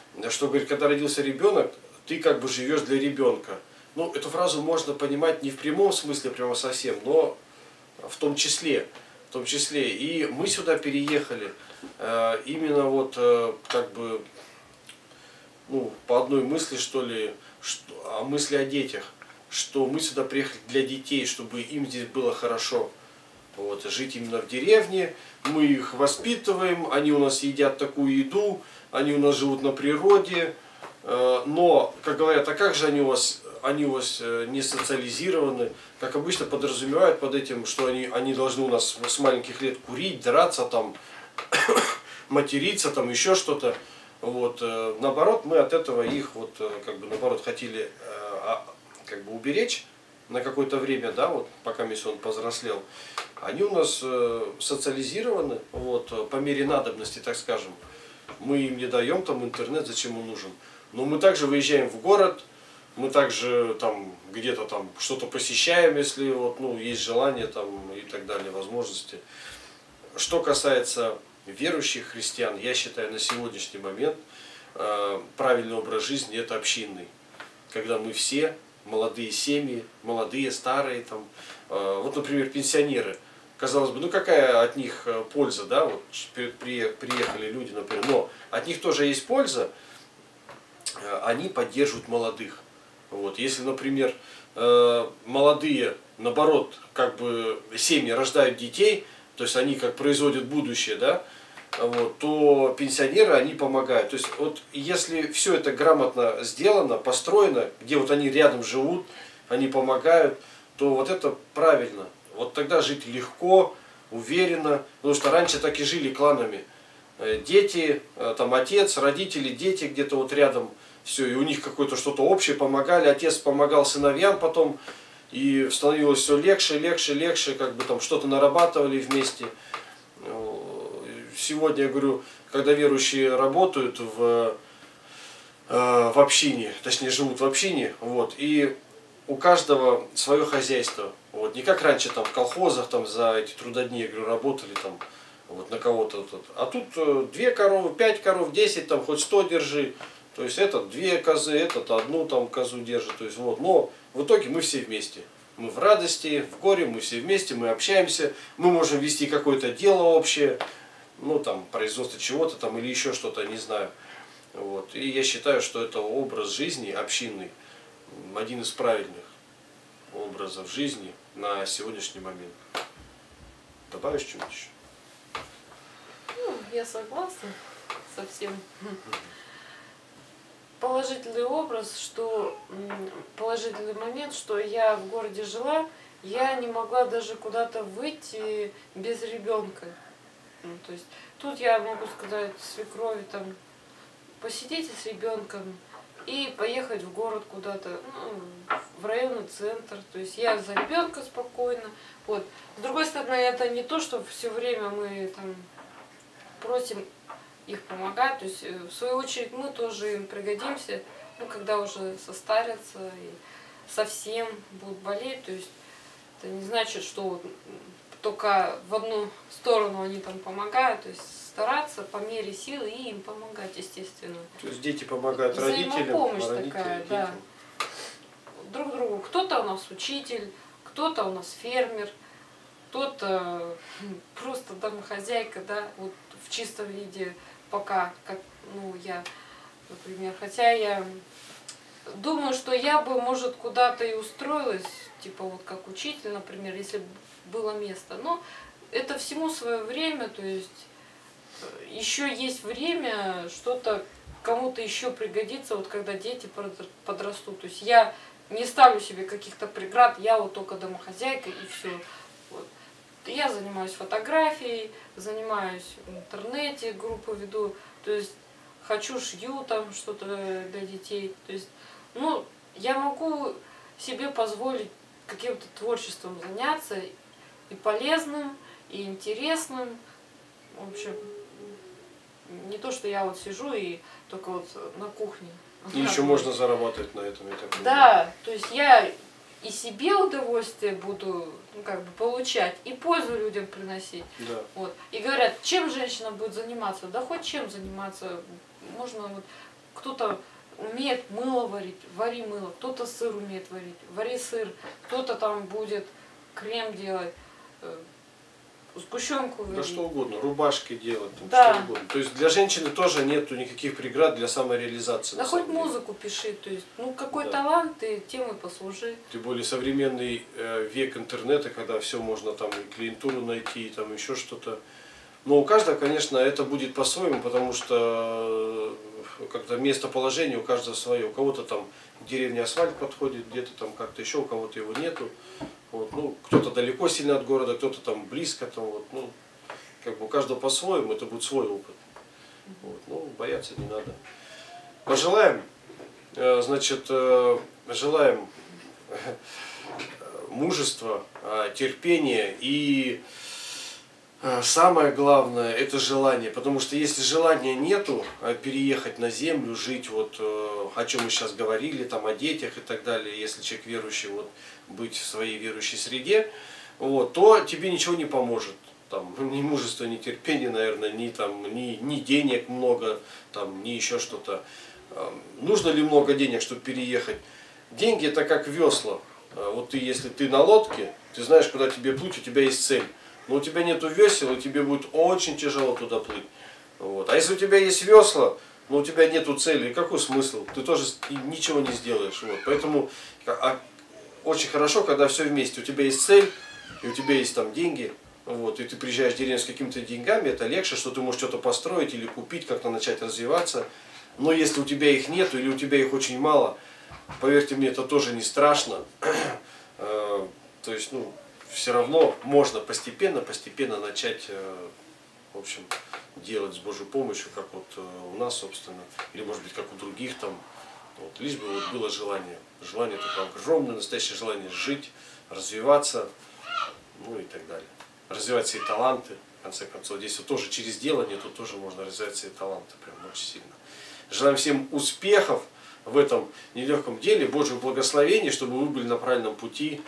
что говорит, когда родился ребенок, ты как бы живешь для ребенка. Ну, эту фразу можно понимать не в прямом смысле, прямо совсем, но в том числе. В том числе. И мы сюда переехали э, именно вот э, как бы ну, по одной мысли, что ли, что, о мысли о детях, что мы сюда приехали для детей, чтобы им здесь было хорошо. Вот, жить именно в деревне, мы их воспитываем, они у нас едят такую еду, они у нас живут на природе, э, но, как говорят, а как же они у вас, они у вас не социализированы, как обычно подразумевают под этим, что они, они должны у нас с маленьких лет курить, драться, там, материться, там, еще что-то. Вот, э, наоборот, мы от этого их, вот, э, как бы, наоборот, хотели э, как бы уберечь на какое-то время, да, вот, пока он повзрослел. Они у нас э, социализированы, вот, по мере надобности, так скажем. Мы им не даем там интернет, зачем он нужен. Но мы также выезжаем в город, мы также там где-то там что-то посещаем, если вот, ну, есть желание там, и так далее, возможности. Что касается верующих христиан, я считаю, на сегодняшний момент э, правильный образ жизни это общинный. Когда мы все, молодые семьи, молодые, старые, там, э, вот, например, пенсионеры. Казалось бы, ну какая от них польза, да, вот приехали люди, например, но от них тоже есть польза, они поддерживают молодых. Вот, если, например, молодые, наоборот, как бы семьи рождают детей, то есть они как производят будущее, да, вот, то пенсионеры, они помогают. То есть вот если все это грамотно сделано, построено, где вот они рядом живут, они помогают, то вот это правильно. Вот тогда жить легко, уверенно, потому что раньше так и жили кланами. Дети, там отец, родители, дети где-то вот рядом, все, и у них какое-то что-то общее, помогали, отец помогал сыновьям потом, и становилось все легче, легче, легче, как бы там что-то нарабатывали вместе. Сегодня, я говорю, когда верующие работают в, в общине, точнее живут в общине, вот, и у каждого свое хозяйство. Вот, не как раньше там в колхозах там за эти трудодни, я говорю, работали там вот на кого-то. Вот, а тут э, две коровы, пять коров, десять, там хоть сто держи. То есть этот две козы, этот одну там козу держит. То есть вот, но в итоге мы все вместе. Мы в радости, в горе, мы все вместе, мы общаемся, мы можем вести какое-то дело общее, ну там производство чего-то там или еще что-то, не знаю. Вот. И я считаю, что это образ жизни общинный, один из правильных образов жизни на сегодняшний момент. Добавишь что-нибудь еще? Ну, я согласна со всем. Положительный образ, что положительный момент, что я в городе жила, я не могла даже куда-то выйти без ребенка. Ну, то есть тут я могу сказать свекрови там посидите с ребенком и поехать в город куда-то, ну, в районный центр. То есть я за ребенка спокойно. Вот. С другой стороны, это не то, что все время мы там просим их помогать. То есть в свою очередь мы тоже им пригодимся, ну, когда уже состарятся и совсем будут болеть. То есть это не значит, что вот только в одну сторону они там помогают. То есть стараться по мере сил и им помогать, естественно. То есть дети помогают родителям, взаимопомощь родители такая, детям. да. Друг другу. Кто-то у нас учитель, кто-то у нас фермер, кто-то просто домохозяйка, да, вот в чистом виде пока, как, ну, я, например, хотя я думаю, что я бы, может, куда-то и устроилась, типа вот как учитель, например, если бы было место, но это всему свое время, то есть еще есть время что-то кому-то еще пригодится, вот когда дети подрастут. То есть я не ставлю себе каких-то преград, я вот только домохозяйка и все. Вот. Я занимаюсь фотографией, занимаюсь в интернете, группу веду, то есть хочу шью там что-то для детей. То есть, ну, я могу себе позволить каким-то творчеством заняться и полезным, и интересным. В общем, не то, что я вот сижу и только вот на кухне. И еще можно зарабатывать на этом, я так понимаю. Да, то есть я и себе удовольствие буду, ну, как бы получать, и пользу людям приносить. Да. Вот. И говорят, чем женщина будет заниматься? Да хоть чем заниматься. Можно вот кто-то умеет мыло варить, вари мыло, кто-то сыр умеет варить, вари сыр, кто-то там будет крем делать, сгущенку варить. Да что угодно, рубашки делать, там, да. что угодно. То есть для женщины тоже нету никаких преград для самореализации. Да хоть музыку пиши, то есть, ну какой да. талант, ты тем и послужи. Тем более современный э, век интернета, когда все можно там и клиентуру найти, и там еще что-то. Но у каждого, конечно, это будет по-своему, потому что как-то местоположение у каждого свое. У кого-то там деревня асфальт подходит, где-то там как-то еще, у кого-то его нету. Вот, ну, кто-то далеко сильно от города, кто-то там близко, там, вот, ну, как бы у каждого по-своему, это будет свой опыт. Вот, ну, бояться не надо. Пожелаем, значит, желаем мужества, терпения и самое главное это желание, потому что если желания нету переехать на землю, жить вот о чем мы сейчас говорили, там о детях и так далее, если человек верующий, вот быть в своей верующей среде, вот, то тебе ничего не поможет. Там, ни мужества, ни терпения, наверное, ни, там, ни, ни денег много, там, ни еще что-то. Нужно ли много денег, чтобы переехать? Деньги это как весла. Вот ты, если ты на лодке, ты знаешь, куда тебе плыть, у тебя есть цель. Но у тебя нету весел, и тебе будет очень тяжело туда плыть. Вот. А если у тебя есть весла, но у тебя нету цели, какой смысл? Ты тоже ничего не сделаешь. Вот. Поэтому а, очень хорошо, когда все вместе. У тебя есть цель, и у тебя есть там деньги. Вот, и ты приезжаешь в деревню с какими-то деньгами, это легче, что ты можешь что-то построить или купить, как-то начать развиваться. Но если у тебя их нет или у тебя их очень мало, поверьте мне, это тоже не страшно. То есть, ну, все равно можно постепенно, постепенно начать, в общем, делать с Божьей помощью, как вот у нас, собственно, или может быть, как у других там. Вот, лишь бы вот было желание. Желание такое огромное, настоящее желание жить, развиваться, ну и так далее. Развивать свои таланты, в конце концов. Здесь вот тоже через делание, тут тоже можно развивать свои таланты, прям очень сильно. Желаем всем успехов в этом нелегком деле, Божьего благословения, чтобы вы были на правильном пути.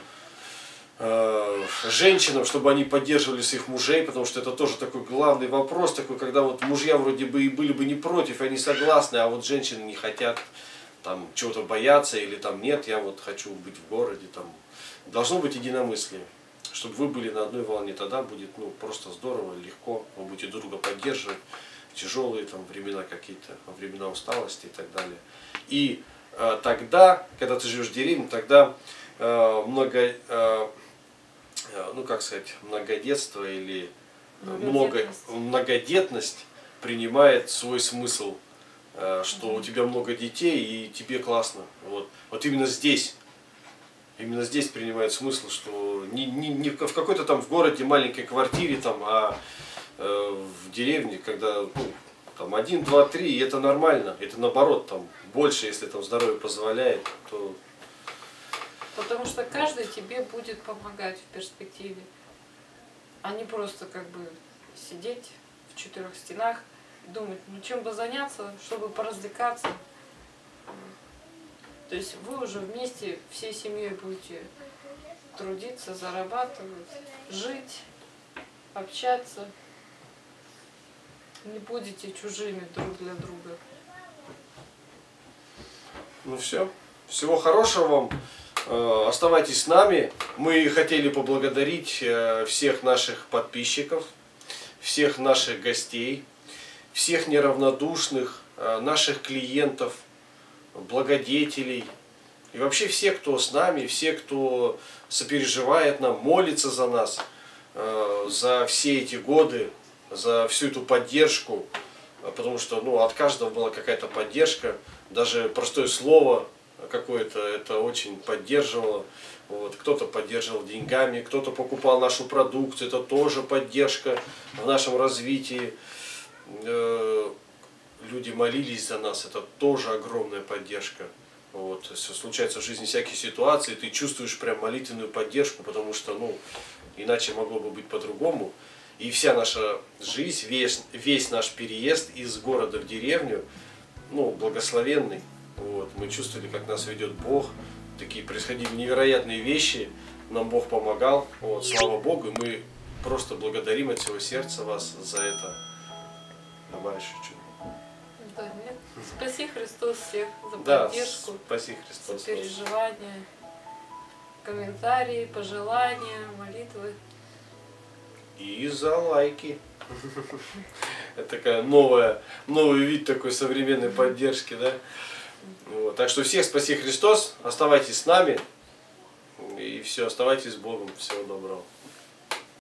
Э, женщинам, чтобы они поддерживали своих мужей, потому что это тоже такой главный вопрос, такой, когда вот мужья вроде бы и были бы не против, они согласны, а вот женщины не хотят, там, чего-то боятся, или там нет, я вот хочу быть в городе, там. Должно быть единомыслие. Чтобы вы были на одной волне, тогда будет ну, просто здорово, легко, вы будете друг друга поддерживать, тяжелые там времена какие-то, времена усталости и так далее. И э, тогда, когда ты живешь в деревне, тогда э, много, э, ну как сказать, многодетство или многодетность, много, многодетность принимает свой смысл, э, что угу. у тебя много детей и тебе классно. Вот, вот именно здесь. Именно здесь принимает смысл, что не, не, не в какой-то там в городе маленькой квартире, там, а э, в деревне, когда ну, там один, два, три, и это нормально. Это наоборот, там больше, если там здоровье позволяет, то... Потому что каждый тебе будет помогать в перспективе, а не просто как бы сидеть в четырех стенах и думать, ну чем бы заняться, чтобы поразвлекаться. То есть вы уже вместе всей семьей будете трудиться, зарабатывать, жить, общаться. Не будете чужими друг для друга. Ну все. Всего хорошего вам. Оставайтесь с нами. Мы хотели поблагодарить всех наших подписчиков, всех наших гостей, всех неравнодушных, наших клиентов, благодетелей и вообще все, кто с нами, все, кто сопереживает нам, молится за нас, э, за все эти годы, за всю эту поддержку, потому что ну, от каждого была какая-то поддержка, даже простое слово какое-то это очень поддерживало. Вот. Кто-то поддерживал деньгами, кто-то покупал нашу продукцию, это тоже поддержка в нашем развитии. Э, Люди молились за нас, это тоже огромная поддержка. Вот. Случаются в жизни всякие ситуации, ты чувствуешь прям молитвенную поддержку, потому что, ну, иначе могло бы быть по-другому. И вся наша жизнь, весь, весь наш переезд из города в деревню, ну, благословенный. Вот. Мы чувствовали, как нас ведет Бог, такие происходили невероятные вещи, нам Бог помогал. Вот. Слава Богу, и мы просто благодарим от всего сердца вас за это. Добавишь чуть-чуть. Да, нет. Спаси Христос всех за Да, поддержку, спаси за Христос. переживания, комментарии, пожелания, молитвы. И за лайки. Это такая новая, новый вид такой современной поддержки, да? Вот. Так что всех спаси Христос, оставайтесь с нами, и все, оставайтесь с Богом. Всего доброго.